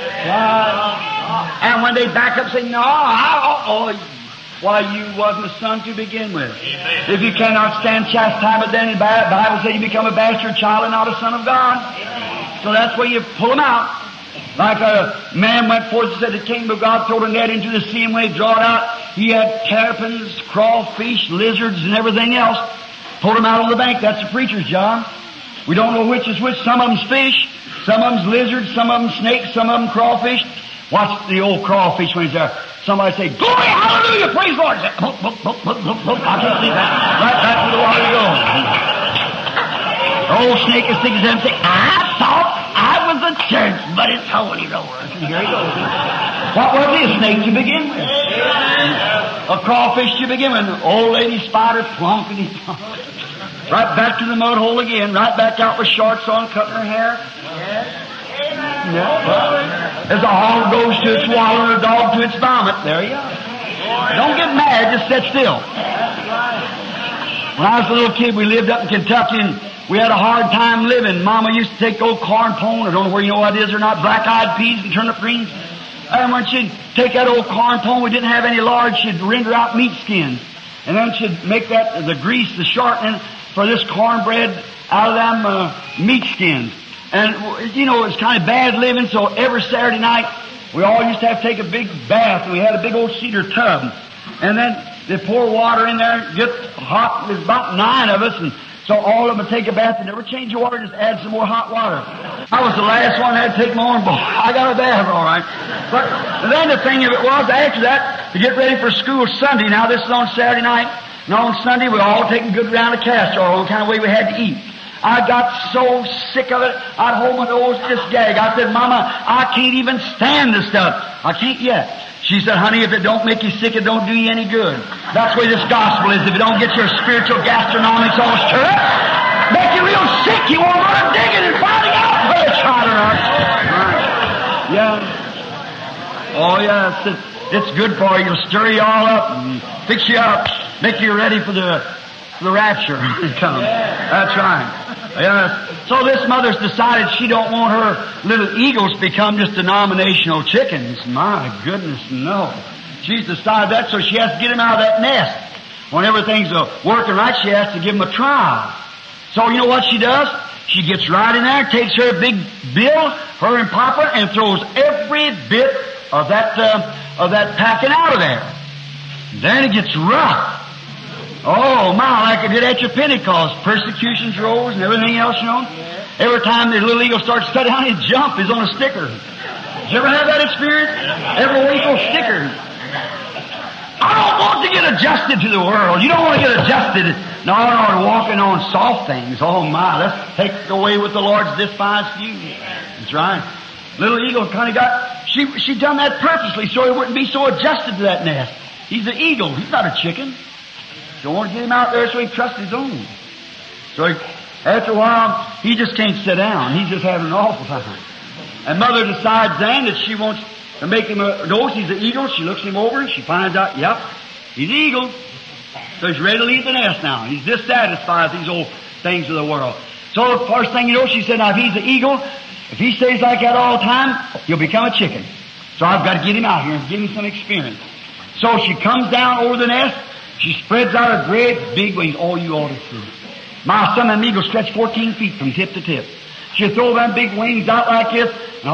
And when they back up, say, no, why, you wasn't a son to begin with. If you cannot stand chastisement, then the Bible says you become a bastard child and not a son of God. So that's where you pull them out. Like a man went forth and said, the kingdom of God throw a net into the sea, and when he draw it out, He had terrapins, crawfish, lizards, and everything else. Pulled them out on the bank. That's the preacher's job. We don't know which is which. Some of them's fish, some of them's lizards, some of them snakes, some of them crawfish. Watch the old crawfish when he's there. Somebody say, "Glory, hallelujah, praise the Lord." Say, boop, boop, boop, boop, boop, boop. I can't see that. Right back to the water you go. The old snake is sticking his head and say, "I thought I was a church, but it's holy rollers." And here he goes. What was he? A snake to begin with. A crawfish to begin with. Old lady spider plunkety plunk. Right back to the mud hole again. Right back out with shorts on, cutting her hair. Yeah. As a hog goes to its water and a dog to its vomit. There you are. Don't get mad, just sit still. When I was a little kid, we lived up in Kentucky and we had a hard time living. Mama used to take old corn pone, I don't know where you know what it is or not, black-eyed peas and turnip greens. And when she'd take that old corn pone, we didn't have any lard, she'd render out meat skins. And then she'd make that, the grease, the shortening for this cornbread out of them meat skins. And, you know, it was kind of bad living, so every Saturday night, we all used to have to take a big bath, and we had a big old cedar tub. And then they'd pour water in there, get hot, there's about 9 of us, and so all of them would take a bath and never change the water, just add some more hot water. I was the last one that had to take my own bath. I got a bath, all right. But then the thing of it was, after that, to get ready for school Sunday, now this is on Saturday night, and on Sunday we were all taking a good round of castor oil, the kind of way we had to eat. I got so sick of it, I'd hold my nose and just gag. I said, "Mama, I can't even stand this stuff. I can't yet." She said, "Honey, if it don't make you sick, it don't do you any good." That's the way this gospel is. If it don't get your spiritual gastronomics all stirred up, make you real sick, you won't run digging and finding out whether it's hot or not. Right. Yeah. Oh, yeah, it's good for you. It'll stir you all up and fix you up, make you ready for the rapture to come. That's right. Yes. So this mother's decided she don't want her little eagles to become just denominational chickens. My goodness, no. She's decided that, so she has to get them out of that nest. When everything's working right, she has to give them a trial. So you know what she does? She gets right in there, takes her big bill, her and Papa, and throws every bit of that packing out of there. Then it gets rough. Oh, my, like it did at your Pentecost. Persecutions rose and everything else, you know. Every time the little eagle starts to cut down, he'd jump. He's on a sticker. Did you ever have that experience? Every week on stickers. I don't want to get adjusted to the world. You don't want to get adjusted. No, walking on soft things. Oh, my, let's take away with the Lord's despised few. That's right. Little eagle kind of got, she done that purposely so he wouldn't be so adjusted to that nest. He's an eagle. He's not a chicken. Don't want to get him out there so he trusts his own. So after a while, he just can't sit down. He's just having an awful time. And Mother decides then that she wants to make him knows he's an eagle. She looks him over and she finds out, yep, he's an eagle. So he's ready to leave the nest now. He's dissatisfied with these old things of the world. So the first thing you know, she said, now if he's an eagle, if he stays like that all the time, he'll become a chicken. So I've got to get him out here and give him some experience. So she comes down over the nest. She spreads out her great big wings. Oh, you ought to see. My son and eagle stretch 14 feet from tip to tip. She'll throw them big wings out like this, and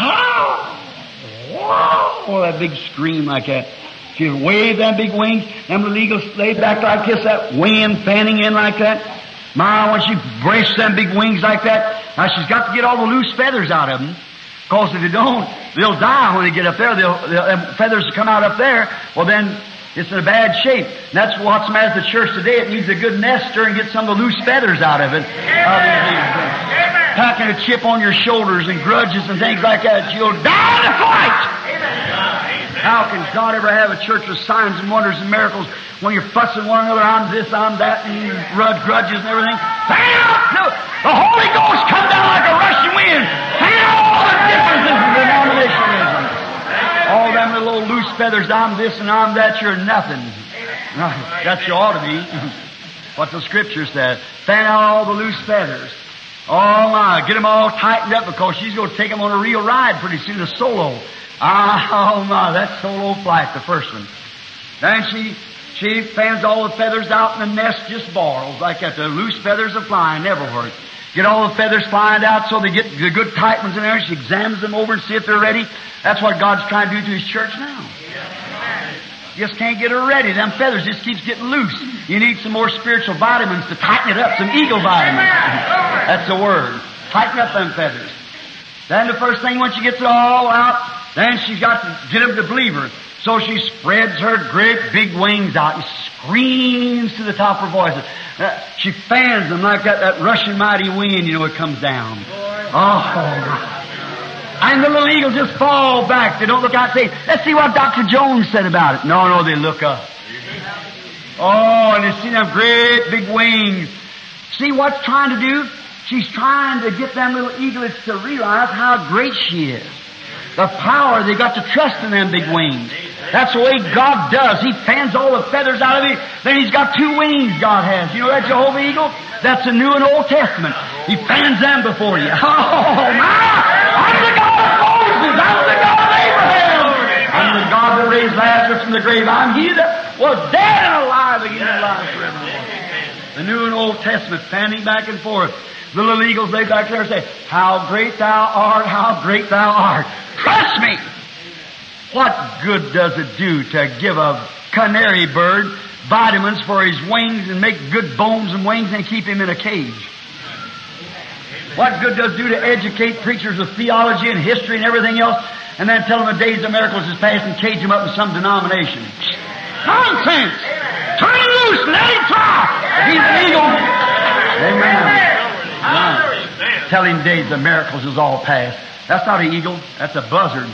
oh, that big scream like that. She'll wave them big wings, them little eagles lay back like this, that wind fanning in like that. My, when she breaks them big wings like that, now she's got to get all the loose feathers out of them, because if you don't, they'll die when they get up there. Them feathers will come out up there, well then, it's in a bad shape. And that's what's the matter with the church today. It needs a good nester and get some of the loose feathers out of it. Packing a chip on your shoulders and grudges and things like that. You'll die in a fight. How can God ever have a church with signs and wonders and miracles when you're fussing one another, I'm this, I'm that, and you grudges and everything? The Holy Ghost come down like a rushing wind. All the differences in denominationalism. All them little old loose feathers, I'm this and I'm that, you're nothing. Right. That you ought to be. What the Scripture says. Fan out all the loose feathers. Oh my, get them all tightened up because she's going to take them on a real ride pretty soon, a solo. Oh my, that solo flight, the first one. Then she fans all the feathers out and the nest just borrows like that. The loose feathers are flying everywhere. Get all the feathers flying out so they get the good tight ones in there. She examines them over and see if they're ready. That's what God's trying to do to His church now. You just can't get her ready. Them feathers just keeps getting loose. You need some more spiritual vitamins to tighten it up, some eagle vitamins. That's the word. Tighten up them feathers. Then the first thing, once she gets it all out, then she's got to get them to believe her. So she spreads her great big wings out and screams to the top of her voice. She fans them like that rushing mighty wind, it comes down. Oh, and the little eagles just fall back. They don't look out and say, let's see what Dr. Jones said about it. No, they look up. Oh, and they see them great big wings. See what's trying to do? She's trying to get them little eaglets to realize how great she is. The power, they got to trust in them big wings. That's the way God does. He fans all the feathers out of it. Then He's got two wings God has. You know that Jehovah Eagle? That's the New and Old Testament. He fans them before you. Oh, my! I'm the God of Moses. I'm the God of Abraham. I'm the God that raised Lazarus from the grave. I'm He that was dead and alive again and alive forevermore. The New and Old Testament fanning back and forth. The little eagles lay back there and say, how great Thou art, how great Thou art. Trust me! What good does it do to give a canary bird vitamins for his wings and make good bones and wings and keep him in a cage? What good does it do to educate preachers of theology and history and everything else and then tell them the days of miracles is past and cage them up in some denomination? Nonsense! Turn him loose! Let him try! He's an eagle! Amen. Tell him days of miracles is all past. That's not an eagle. That's a buzzard.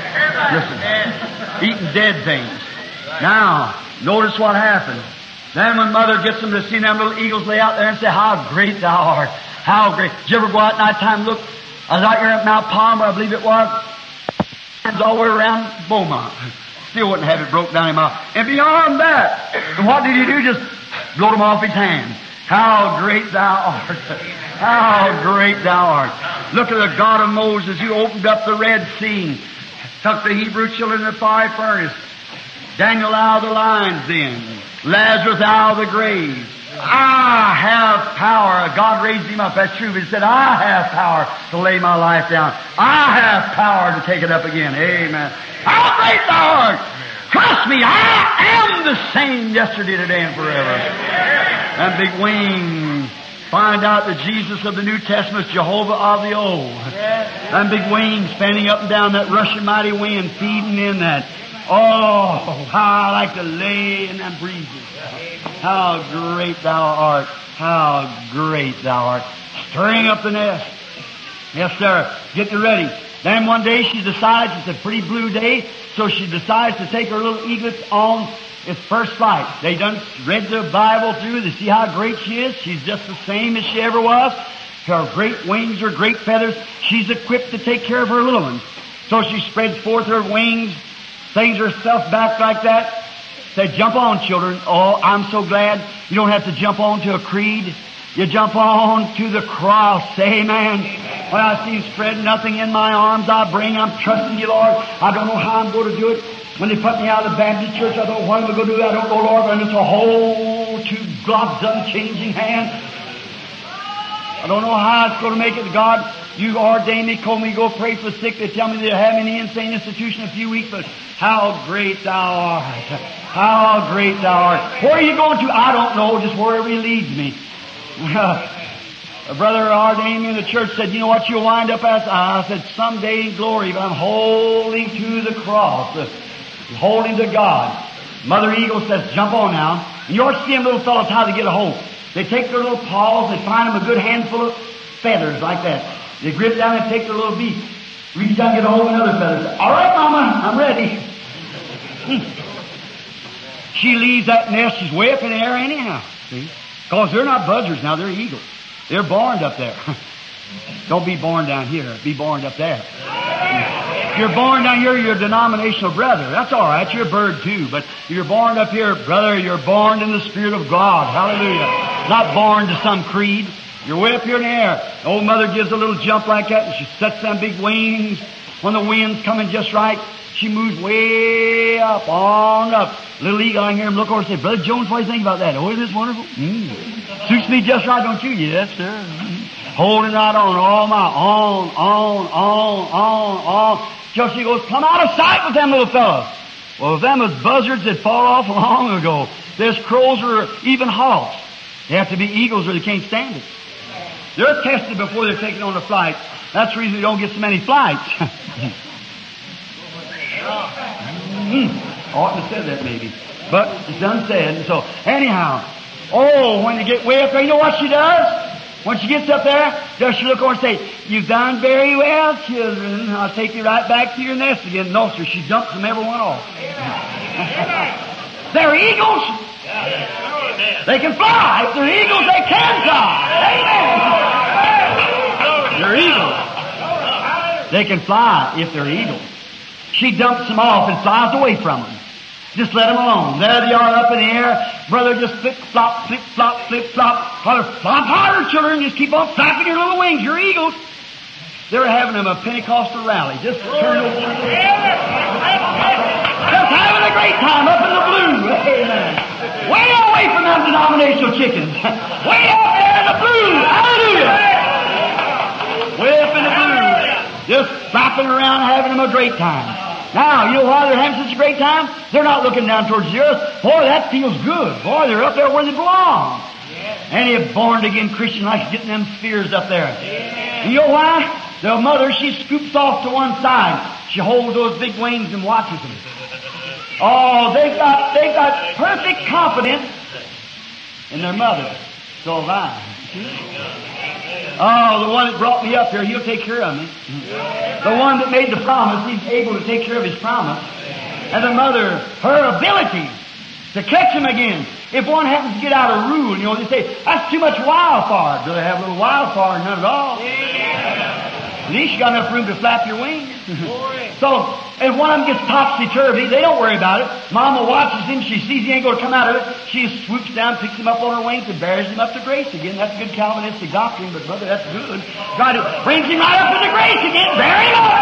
Listen, eating dead things. Now, notice what happened. Then when Mother gets them to see them little eagles lay out there and say, how great Thou art. How great. Did you ever go out at night time and look? I was out here at Mount Palmer, I believe it was. It's all the way around Beaumont. Still wouldn't have it broke down in my mouth. And beyond that, and what did He do? Just blowed them off His hand. How great Thou art. How great Thou art. Look at the God of Moses who opened up the Red Sea, took the Hebrew children in the fire furnace, Daniel out of the lion's den, Lazarus out of the grave. I have power. God raised him up, that's true, but He said, I have power to lay my life down. I have power to take it up again. Amen. How great Thou art. Trust me, I am the same yesterday, today, and forever. And big wings. Find out that Jesus of the New Testament is Jehovah of the Old. And big wings fanning up and down that rushing mighty wind, feeding in that. Oh, how I like to lay in them breezes. How great Thou art. How great Thou art. Stirring up the nest. Yes, sir. Getting ready. Then one day she decides, it's a pretty blue day, so she decides to take her little eaglets on its first flight. They done read the Bible through to see how great she is. She's just the same as she ever was. Her great wings, her great feathers. She's equipped to take care of her little ones. So she spreads forth her wings, things herself back like that. Said, jump on, children. Oh, I'm so glad you don't have to jump on to a creed. You jump on to the cross. Amen. When I see spread nothing in my arms, I bring. I'm trusting You, Lord. I don't know how I'm going to do it. When they put me out of the Baptist church, I thought, what am I going to do? I don't know, Lord, but it's a whole to God's unchanging hand. I don't know how it's going to make it. God, You ordained me, called me, go pray for the sick. They tell me they're having the insane institution a few weeks, but how great Thou art. How great Thou art. Where are you going to? I don't know, just wherever He leads me. A brother ordained me in the church said, you know what you'll wind up as? I said, someday in glory, but I'm holding to the cross. Holding to God. Mother Eagle says, jump on now. And you ought to see them little fellows how they get a hold. They take their little paws, they find them a good handful of feathers like that. They grip down and take their little beak. Reach down and get a hold of another feather. All right, Mama, I'm ready. She leaves that nest, she's way up in the air anyhow. See? Because they're not buzzards now, they're eagles. They're born up there. Don't be born down here, be born up there. If you're born down here, you're a denominational brother. That's all right, you're a bird too. But if you're born up here, brother, you're born in the Spirit of God. Hallelujah. Not born to some creed. You're way up here in the air. The old mother gives a little jump like that, and she sets them big wings. When the wind's coming just right, she moves way up, on up. Little eagle, I hear him look over and say, Brother Jones, what do you think about that? Oh, isn't this wonderful? Suits me just right, don't you? Yes, sir. Holding right on, all my, on. Till she goes, come out of sight with them little fellows. Well, if them was buzzards that fall off long ago. There's crows or even hawks. They have to be eagles or they can't stand it. They're tested before they're taken on a flight. That's the reason we don't get so many flights. Oughtn't to have said that maybe. But it's unsaid. So anyhow, when you get way up there, you know what she does? When she gets up there, does she look over and say, "You've done very well, children. I'll take you right back to your nest again." No, sir, she dumps them every one off. They're eagles. They can fly. If they're eagles, they can fly. Amen. They're eagles. They can fly if they're eagles. She dumps them off and flies away from them. Just let them alone. There they are up in the air. Brother, just flip-flop, flip-flop, flip-flop. Flop harder, children. Just keep on flapping your little wings. You're eagles. They were having them a Pentecostal rally. Just turn over. Just having a great time up in the blue. Amen. Way away from them denominational chickens. Way up there in the blue. Hallelujah. Way up in the blue. Just flapping around, having them a great time. Now, you know why they're having such a great time? They're not looking down towards the earth. Boy, that feels good. Boy, they're up there where they belong. Any born-again Christian likes getting them spheres up there. And you know why? The mother, she scoops off to one side. She holds those big wings and watches them. Oh, they've got perfect confidence in their mother. So have I. Oh, the one that brought me up here, he'll take care of me. The one that made the promise, he's able to take care of his promise. And the mother, her ability to catch him again. If one happens to get out of rule, you know, they say, "That's too much wildfire." Do they have a little wildfire? None at all. At least you got enough room to flap your wings. So, if one of them gets topsy-turvy, they don't worry about it. Mama watches him. She sees he ain't going to come out of it. She swoops down, picks him up on her wings, and bears him up to grace again. That's good Calvinistic doctrine, but brother, that's good. God brings him right up to the grace again. Bear him up.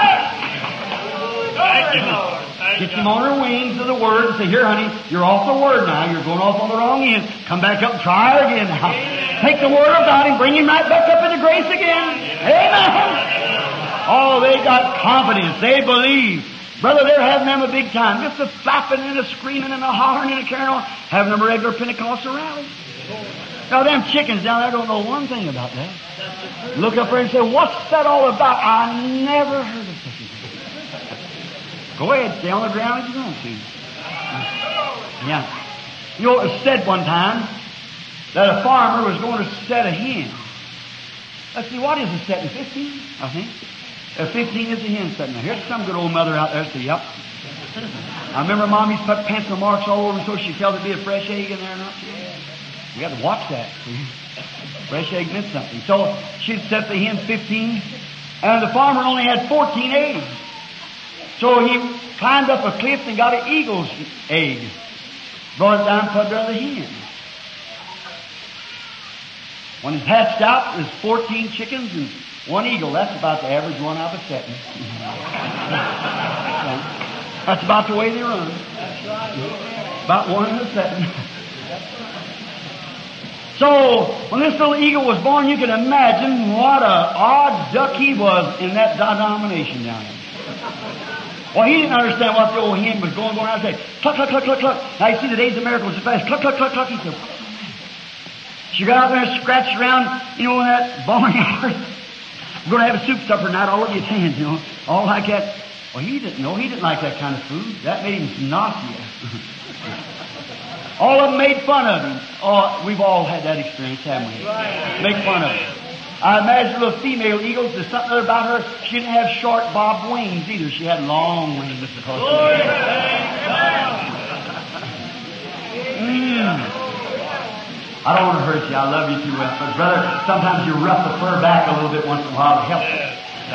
Gets him on her wings of the Word and say, "Here, honey, you're off the Word now. You're going off on the wrong end. Come back up and try it again now." Take the Word of God and bring him right back up into grace again. Amen. Oh, they got confidence. They believe. Brother, they're having them a big time. Just a flapping and a screaming and a hollering and a carrying on. Having them a regular Pentecostal rally. Now, them chickens down there don't know one thing about that. Look up there and say, "What's that all about? I never heard of such a thing." Go ahead, stay on the ground if you want to. Yeah. You know, it was said one time that a farmer was going to set a hen. Let's see, what is a setting? 15, I think. 15 is a hen setting. Now, here's some good old mother out there say, "Yep." I remember Mom used to put pencil marks all over so she could tell there'd be a fresh egg in there or not. You got to watch that. Fresh egg meant something. So she'd set the hen 15, and the farmer only had 14 eggs. So he climbed up a cliff and got an eagle's egg. Brought it down and put it under the hen. When it's hatched out, there's 14 chickens and one eagle. That's about the average one out of a setting. That's about the way they run. About one in a setting. So, when this little eagle was born, you can imagine what a odd duck he was in that denomination down there. Well, he didn't understand what the old hen was going around and say, "Cluck, cluck, cluck, cluck, cluck." Now you see the days of miracles so fast. Cluck, cluck, cluck, cluck. He said, "What's the matter?" She got out there and scratched around, you know, in that barnyard. "I'm going to have a soup supper tonight. I'll look at your hands, you know, all like that." Well, he didn't know. He didn't like that kind of food. That made him nausea. All of them made fun of him. Oh, we've all had that experience, haven't we? Make fun of him. I imagine little female eagles, there's something about her. She didn't have short bobbed wings either. She had long wings. I don't want to hurt you. I love you too well. But brother, sometimes you rough the fur back a little bit once in a while to help you.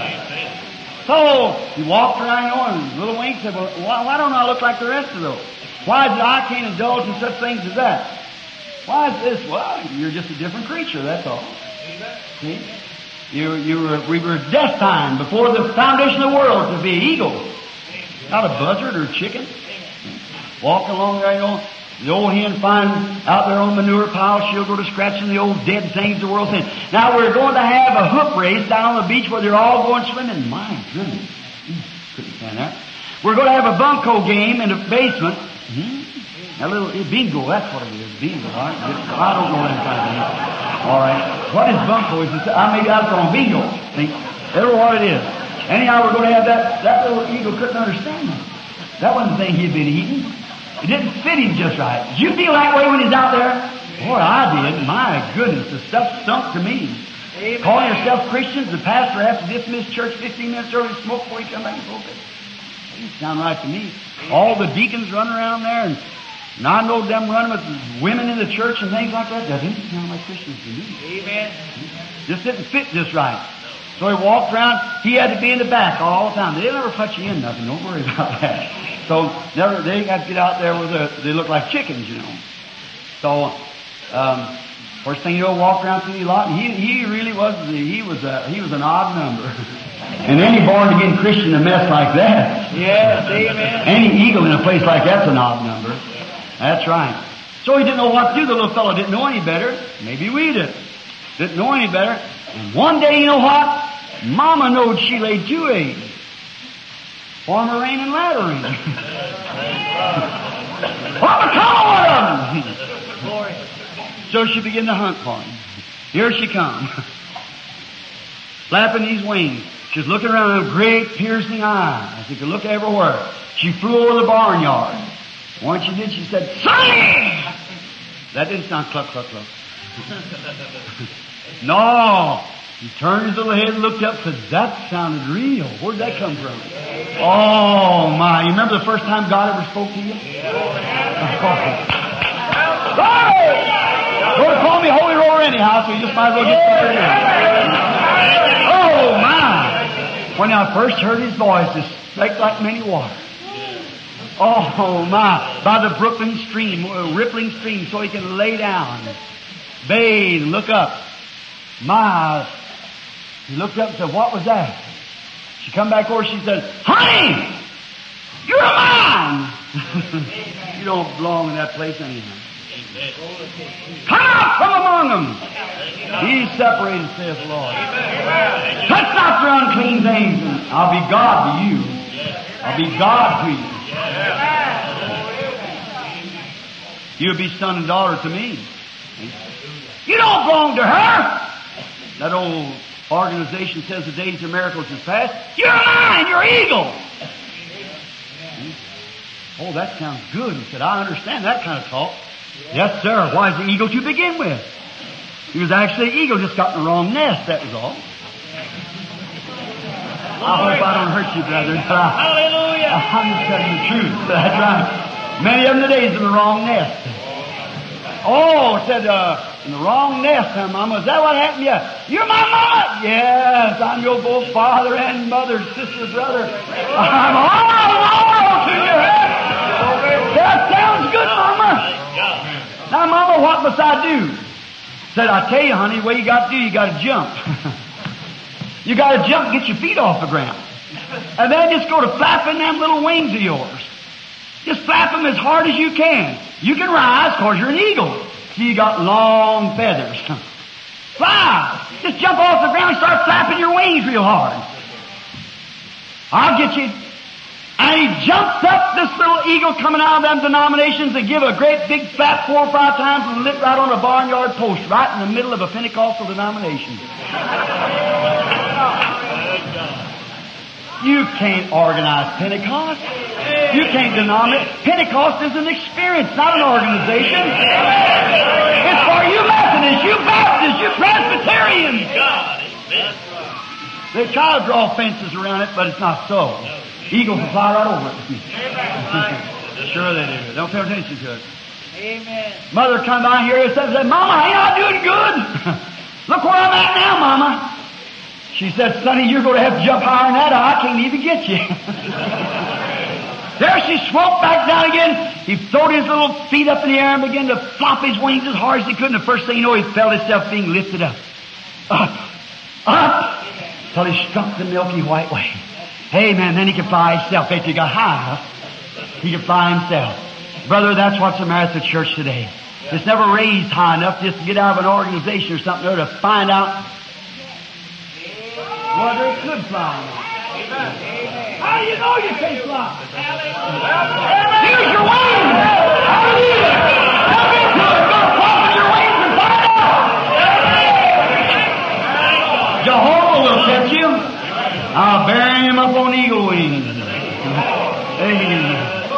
So he walked around, you know, and his little wings said, "Well, why don't I look like the rest of those? Why is it I can't indulge in such things as that? Why is this?" Well, you're just a different creature, that's all. See? We were destined before the foundation of the world to be eagles. Not a buzzard or a chicken. Walking along there, you know, the old hen finds out there on the manure pile, she'll go to scratching the old dead things the world's in. Now we're going to have a hoop race down on the beach where they're all going swimming. My goodness. Couldn't stand that. We're going to have a bunco game in the basement. A little bingo, that's what it is. Bingo, all right? I don't know that kind of thing. All right. What is bunco? Maybe I was on bingo. Think, that's what it is. Anyhow, we're going to have that little eagle couldn't understand that. That wasn't the thing he'd been eating. It didn't fit him just right. Did you feel that way when he's out there? Boy, I did. My goodness, the stuff stunk to me. Amen. Calling yourself Christians, the pastor has to dismiss church 15 minutes early, smoke before you come back and pulpit. Doesn't sound right to me. All the deacons running around there, and I know them running with women in the church and things like that. That didn't sound like Christians to me. Amen. Just didn't fit just right. So he walked around. He had to be in the back all the time. They'll never put you in nothing. Don't worry about that. So they got to get out there where they look like chickens, you know. So first thing you know, walked around through the lot, and he really was he was an odd number. And any born again Christian in a mess like that, yes, amen. Any eagle in a place like that's an odd number. That's right. So he didn't know what to do. The little fellow didn't know any better. Maybe we didn't know any better. And one day, you know what? Mama knowed she laid 2 eggs. Former rain and latter rain. What become of one of them? So she began to hunt for him. Here she comes. Flapping these wings. She's looking around with great piercing eyes. She could look everywhere. She flew over the barnyard. Once she did, she said, "Sonny!" That didn't sound cluck, cluck, cluck. No. He turned his little head and looked up and said, "That sounded real. Where'd that come from?" Oh, my. You remember the first time God ever spoke to you? Don't call me holy roller anyhow, so you just might as well get started now. Oh, my. When I first heard his voice, it spake like many waters. Oh, my. By the Brooklyn stream, rippling stream, so he can lay down, bathe, and look up. My. He looked up and said, "What was that?" She come back over, she said, "Honey, you're mine." You don't belong in that place anyhow. Come out from among them. Be separated, saith the Lord. Touch not their unclean things, and I'll be God to you. I'll be God to you. You'll be son and daughter to me. You don't belong to her. That old organization says the days of miracles is past. You're mine, you're eagle. Oh, that sounds good. He said, "I understand that kind of talk." Yes, sir. Why is the eagle to begin with? He was actually an eagle, just got in the wrong nest, that was all. I hope I don't hurt you, brother. Hallelujah. I'm just telling the truth. That's right. Many of them today is in the wrong nest. Oh, it said, in the wrong nest, huh, Mama? Is that what happened? Yeah. You're my mama? Yes, I'm your both father and mother, sister, brother. I'm all to you. That sounds good, Mama. Now, Mama, what must I do? Said, "I tell you, honey, what you got to do, you got to jump. You got to jump and get your feet off the ground. And then just go to flapping them little wings of yours. Just flap them as hard as you can. You can rise because you're an eagle. So you got long feathers. Fly! Just jump off the ground and start flapping your wings real hard. I'll get you." And he jumps up, this little eagle coming out of them denominations, and give a great big flap 4 or 5 times and lit right on a barnyard post, right in the middle of a Pentecostal denomination. You can't organize Pentecost. You can't denominate. Pentecost is an experience, not an organization. It's for you Methodists, you Baptists, you Presbyterians. They try to draw fences around it, but it's not so. Eagles will fly right over it. Sure they do. Don't pay attention to it. Amen. Mother come by here and said, "Mama, ain't I doing good? Look where I'm at now, Mama." She said, "Sonny, you're going to have to jump higher than that, or I can't even get you." There she swooped back down again. He throwed his little feet up in the air and began to flop his wings as hard as he could. And the first thing you know, he felt himself being lifted up. Up, till he struck the milky white way. Hey, man, then he could fly himself. After he got high enough, he could fly himself. Brother, that's what's the matter with the church today. It's never raised high enough just to get out of an organization or something or to find out whether it could fly or not. How do you know you taste life? Use your wings! Hallelujah! Come into it! Go open your wings and find out! Jehovah will catch you. I'll bury him up on eagle wings. Amen.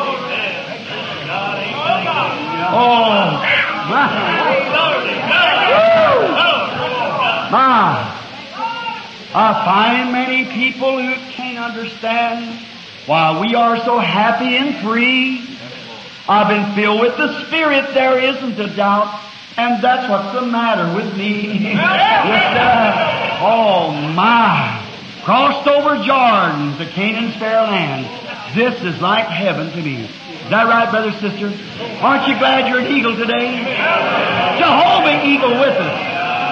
Oh, my. I find many people who can't understand why we are so happy and free. I've been filled with the Spirit, there isn't a doubt, and that's what's the matter with me. Yes, sir. Oh, my. Crossed over Jordan to Canaan's fair land. This is like heaven to me. Is that right, brother, sister? Aren't you glad you're an eagle today? Jehovah Eagle with us.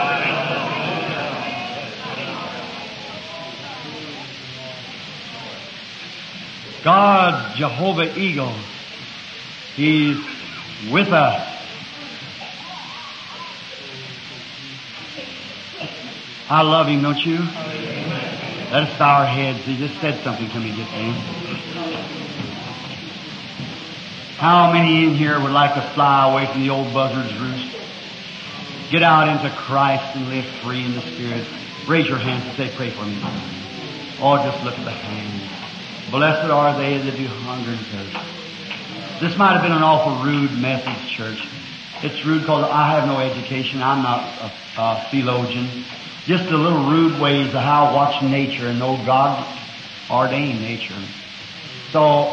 God, Jehovah Eagle, He's with us. I love Him, don't you? Let us bow our heads. He just said something to me just then. How many in here would like to fly away from the old buzzard's roost? Get out into Christ and live free in the Spirit. Raise your hands and say, pray for me. Oh, just look at the hands. Blessed are they that do hunger and thirst. This might have been an awful rude message, church. It's rude because I have no education. I'm not a theologian. Just a little rude ways of how I watch nature and know God ordained nature. So,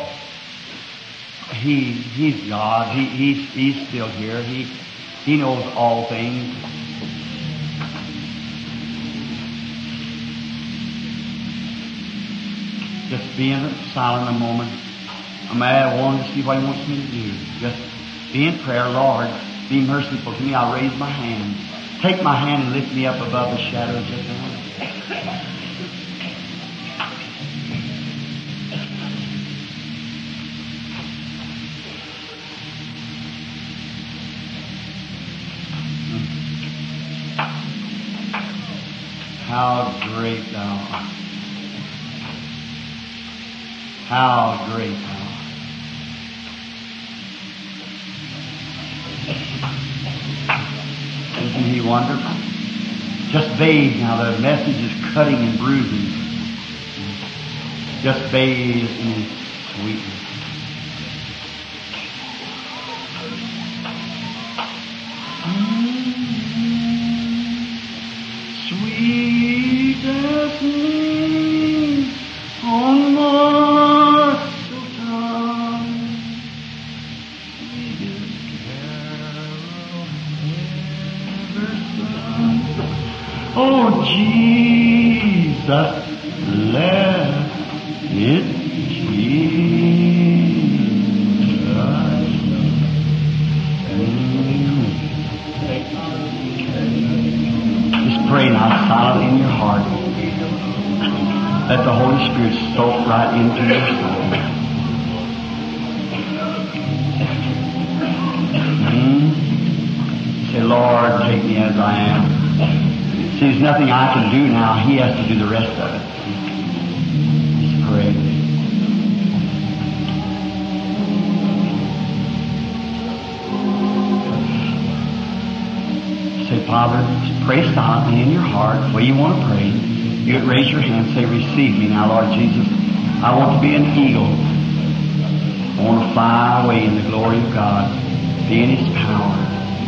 He's God. He's still here. He knows all things. Just being silent a moment. I'm wanting to see what He wants me to do. Just be in prayer, Lord. Be merciful to me. I'll raise my hand. Take my hand and lift me up above the shadows of the night. How great Thou art. How great Thou art. Isn't He wonderful? Just bathe now. The message is cutting and bruising. Just bathe in His sweetness. Sweetest name on mortal tongue, sweetest carol ever sung. Oh, Jesus, let it pray now silently in your heart. Let the Holy Spirit soak right into your soul. Say, Lord, take me as I am. See, there's nothing I can do now. He has to do the rest of it. Just pray. Say, Father, pray silently in your heart the way you want to pray. You raise your hand, say, receive me now, Lord Jesus. I want to be an eagle. I want to fly away in the glory of God, be in His power.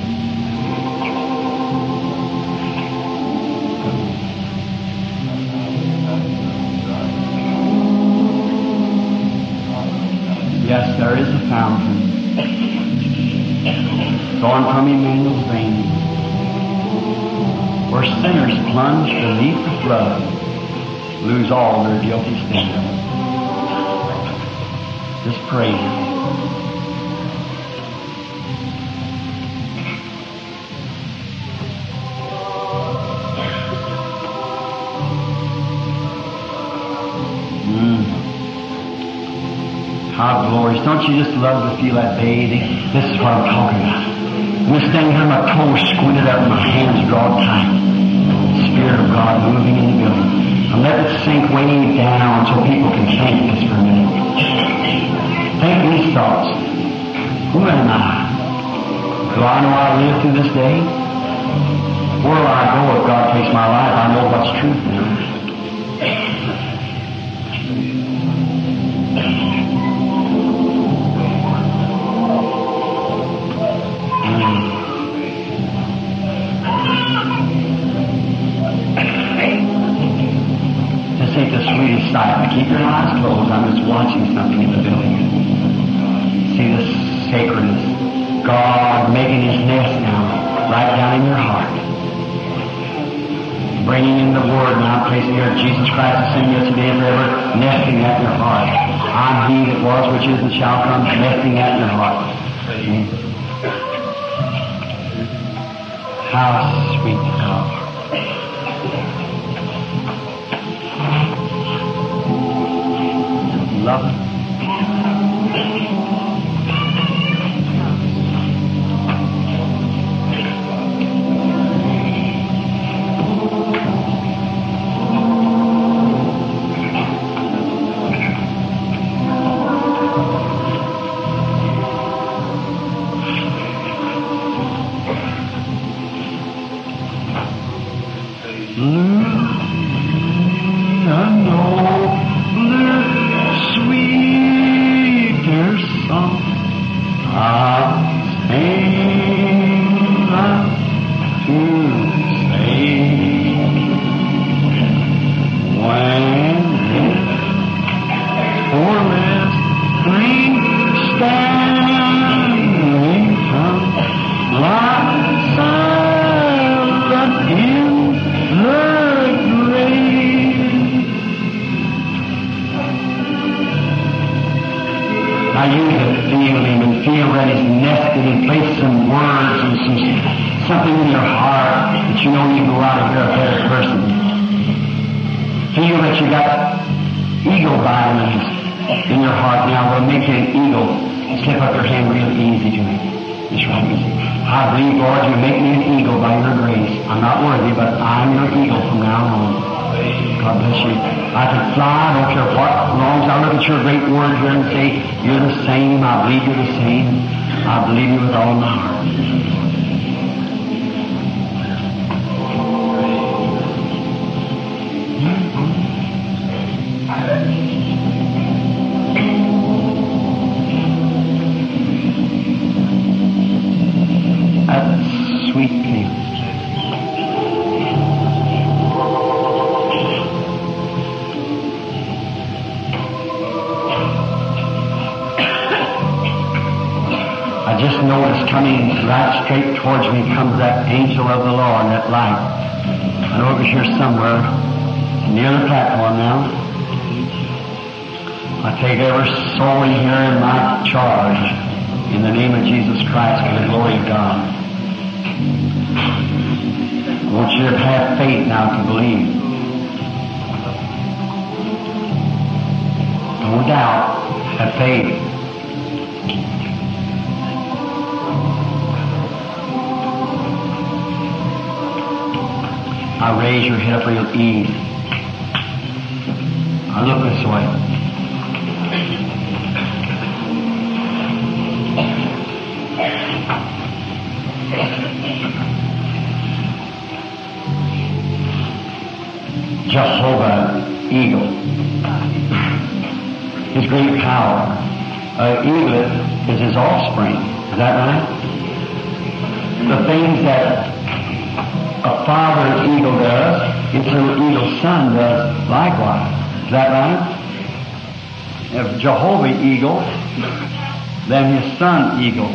Yes, there is a fountain drawn from Emmanuel's veins, where sinners plunge beneath the flood, lose all their guilty stain. Just pray. How glorious. Don't you just love to feel that bathing? This is what I'm talking about. I'm just standing here, my toes squinted out and my hands drawn tight. Spirit of God moving in the building. And let it sink way down so people can think this for a minute. Think these thoughts. Who am I? Do I know I live through this day? Where will I go if God takes my life? I know what's truth now. This ain't the sweetest sight. Keep your eyes closed. I'm just watching something in the building. See the sacredness. God making His nest now, right down in your heart. Bringing in the Word now, placing here Jesus Christ the same yesterday and forever, nesting that in your heart. I'm He that was, which is, and shall come, nesting that in your heart. How sweet God. Love it. Raise your head up real easy. Now look this way. Jehovah Eagle. His great power. Eaglet is His offspring. Is that right? The things that a father eagle does, its little eagle son does likewise. Is that right? If Jehovah eagle, then His son eagles.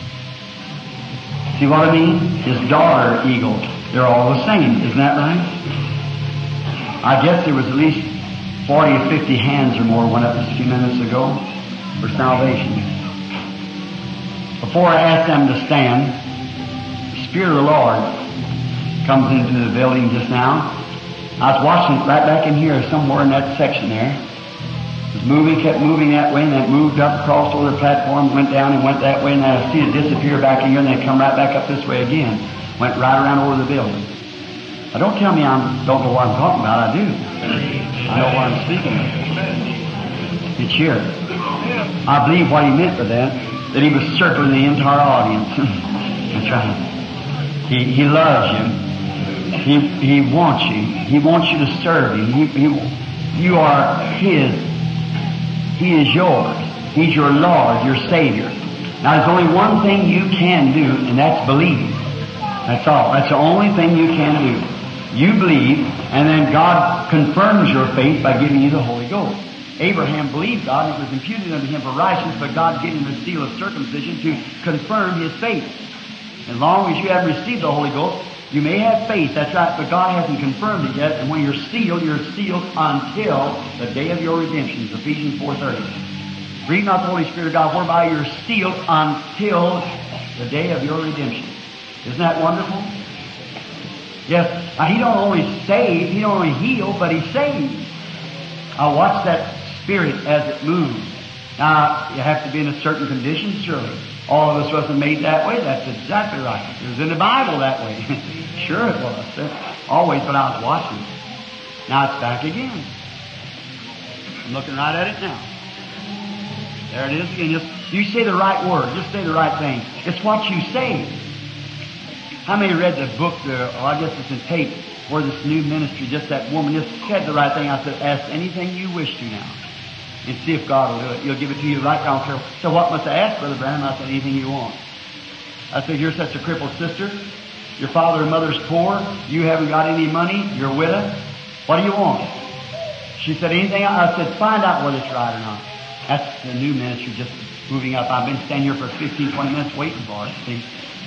See what I mean? His daughter eagle. They're all the same. Isn't that right? I guess there was at least 40 or 50 hands or more went up just a few minutes ago for salvation. Before I asked them to stand, the Spirit of the Lord comes into the building just now. I was watching it right back in here, somewhere in that section there. It was moving, kept moving that way, and then it moved up, crossed over the platform, went down and went that way, and then I see it disappear back in here, and then come right back up this way again. Went right around over the building. Don't tell me I don't know what I'm talking about. I do. I know what I'm speaking of. It's here. I believe what he meant by that he was circling the entire audience. That's right. He loves you. He wants you. He wants you to serve him. You are his. He is yours. He's your Lord, your Savior. Now there's only one thing you can do, and that's believe. That's all. That's the only thing you can do. You believe, and then God confirms your faith by giving you the Holy Ghost. Abraham believed God, and it was imputed unto him for righteousness, but God gave him the seal of circumcision to confirm his faith. As long as you haven't received the Holy Ghost, you may have faith, that's right, but God hasn't confirmed it yet, and when you're sealed until the day of your redemption. It's Ephesians 4:30. Grieve not the Holy Spirit of God, whereby you're sealed until the day of your redemption. Isn't that wonderful? Yes. Now, he don't only save, he don't only heal, but he saves. Now watch that Spirit as it moves. Now, you have to be in a certain condition, surely. All of us wasn't made that way. That's exactly right. It was in the Bible that way. Sure it was. Always, but I was watching. Now it's back again. I'm looking right at it now. There it is again. You say the right word. Just say the right thing. It's what you say. How many read the book, I guess it's in tape, where this new ministry, just that woman just said the right thing. I said, ask anything you wish to now. And see if God will do it. He'll give it to you right now. So what must I ask, Brother Branham? I said, anything you want. I said, you're such a crippled sister. Your father and mother's poor. You haven't got any money. You're a widow. What do you want? She said, anything. I said, find out whether it's right or not. That's the new ministry just moving up. I've been standing here for 15, 20 minutes waiting for it. See?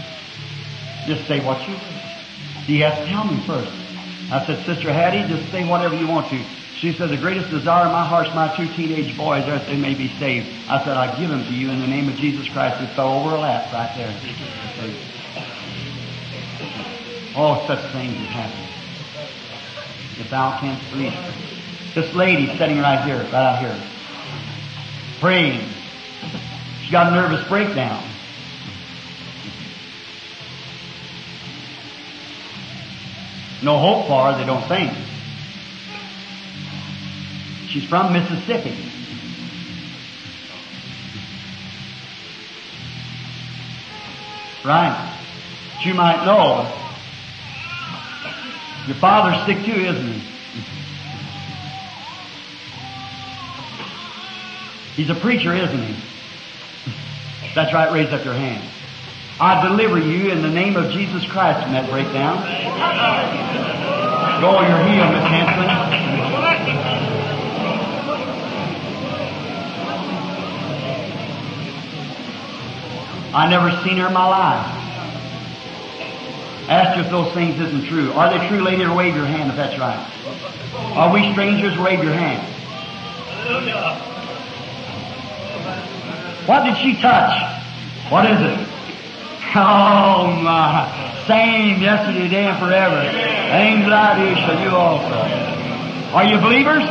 Just say what you want. You have to tell me first. I said, Sister Hattie, just say whatever you want to. She said, the greatest desire of my heart is my 2 teenage boys, that they may be saved. I said, I give them to you in the name of Jesus Christ. It fell over her lap right there. Oh, such things have happened. If thou canst believe. This lady sitting right here, right out here, praying. She got a nervous breakdown. No hope for her, they don't think. She's from Mississippi. Right. You might know. Your father's sick too, isn't he? He's a preacher, isn't he? That's right, raise up your hand. I deliver you in the name of Jesus Christ from that breakdown. Go, you're healed, Miss Hanson. I never seen her in my life. Ask her if those things isn't true. Are they true, lady, or wave your hand if that's right? Are we strangers? Wave your hand. What did she touch? What is it? Oh my. Same yesterday, today, and forever. Things that I do shall you also. Are you believers?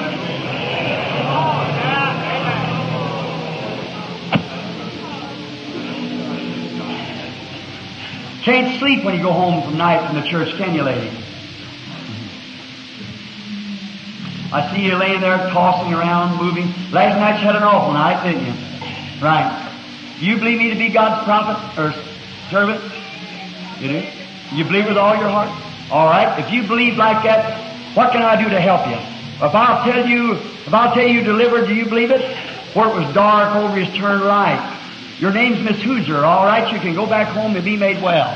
Can't sleep when you go home from night from the church, can you, lady? I see you laying there tossing around, moving. Last night you had an awful night, didn't you? Right. You believe me to be God's prophet or servant? You do? You believe with all your heart? All right. If you believe like that, what can I do to help you? If I'll tell you delivered, do you believe it? Where it was dark, over is turned light. Your name's Miss Hoosier. All right, you can go back home and be made well.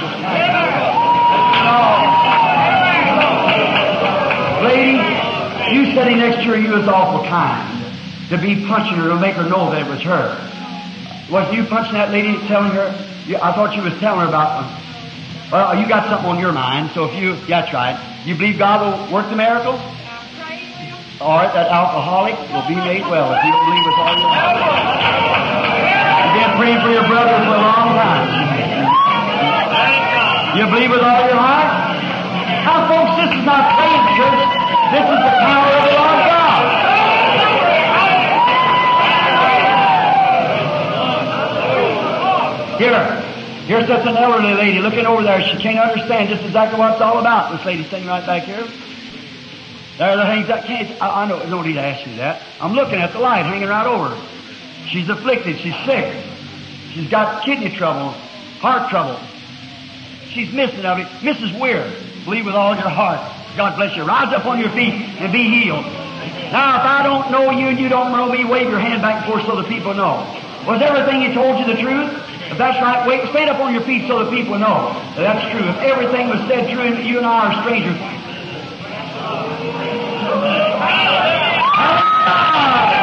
Lady, you sitting next to her, you was awful kind. To be punching her to make her know that it was her. Was you punching that lady, telling her? I thought you was telling her about. Well, you got something on your mind. So if you, that's right. You believe God will work the miracles? All right, that alcoholic will be made well if you don't believe with all your heart. You've been praying for your brother for a long time. You believe with all your heart? Now, folks, this is not playing church. This is the power of the Lord God. Here, Here's such an elderly lady looking over there. She can't understand just exactly what it's all about. This lady sitting right back here. There are the things that can't. I know. No need to ask you that. I'm looking at the light hanging right over her. She's afflicted. She's sick. She's got kidney trouble, heart trouble. She's missing of it. Mrs. Weir, believe with all your heart. God bless you. Rise up on your feet and be healed. Now, if I don't know you and you don't know me, wave your hand back and forth so the people know. Was everything he told you the truth? If that's right, wait, stand up on your feet so the people know that that's true. If everything was said true, and you and I are strangers.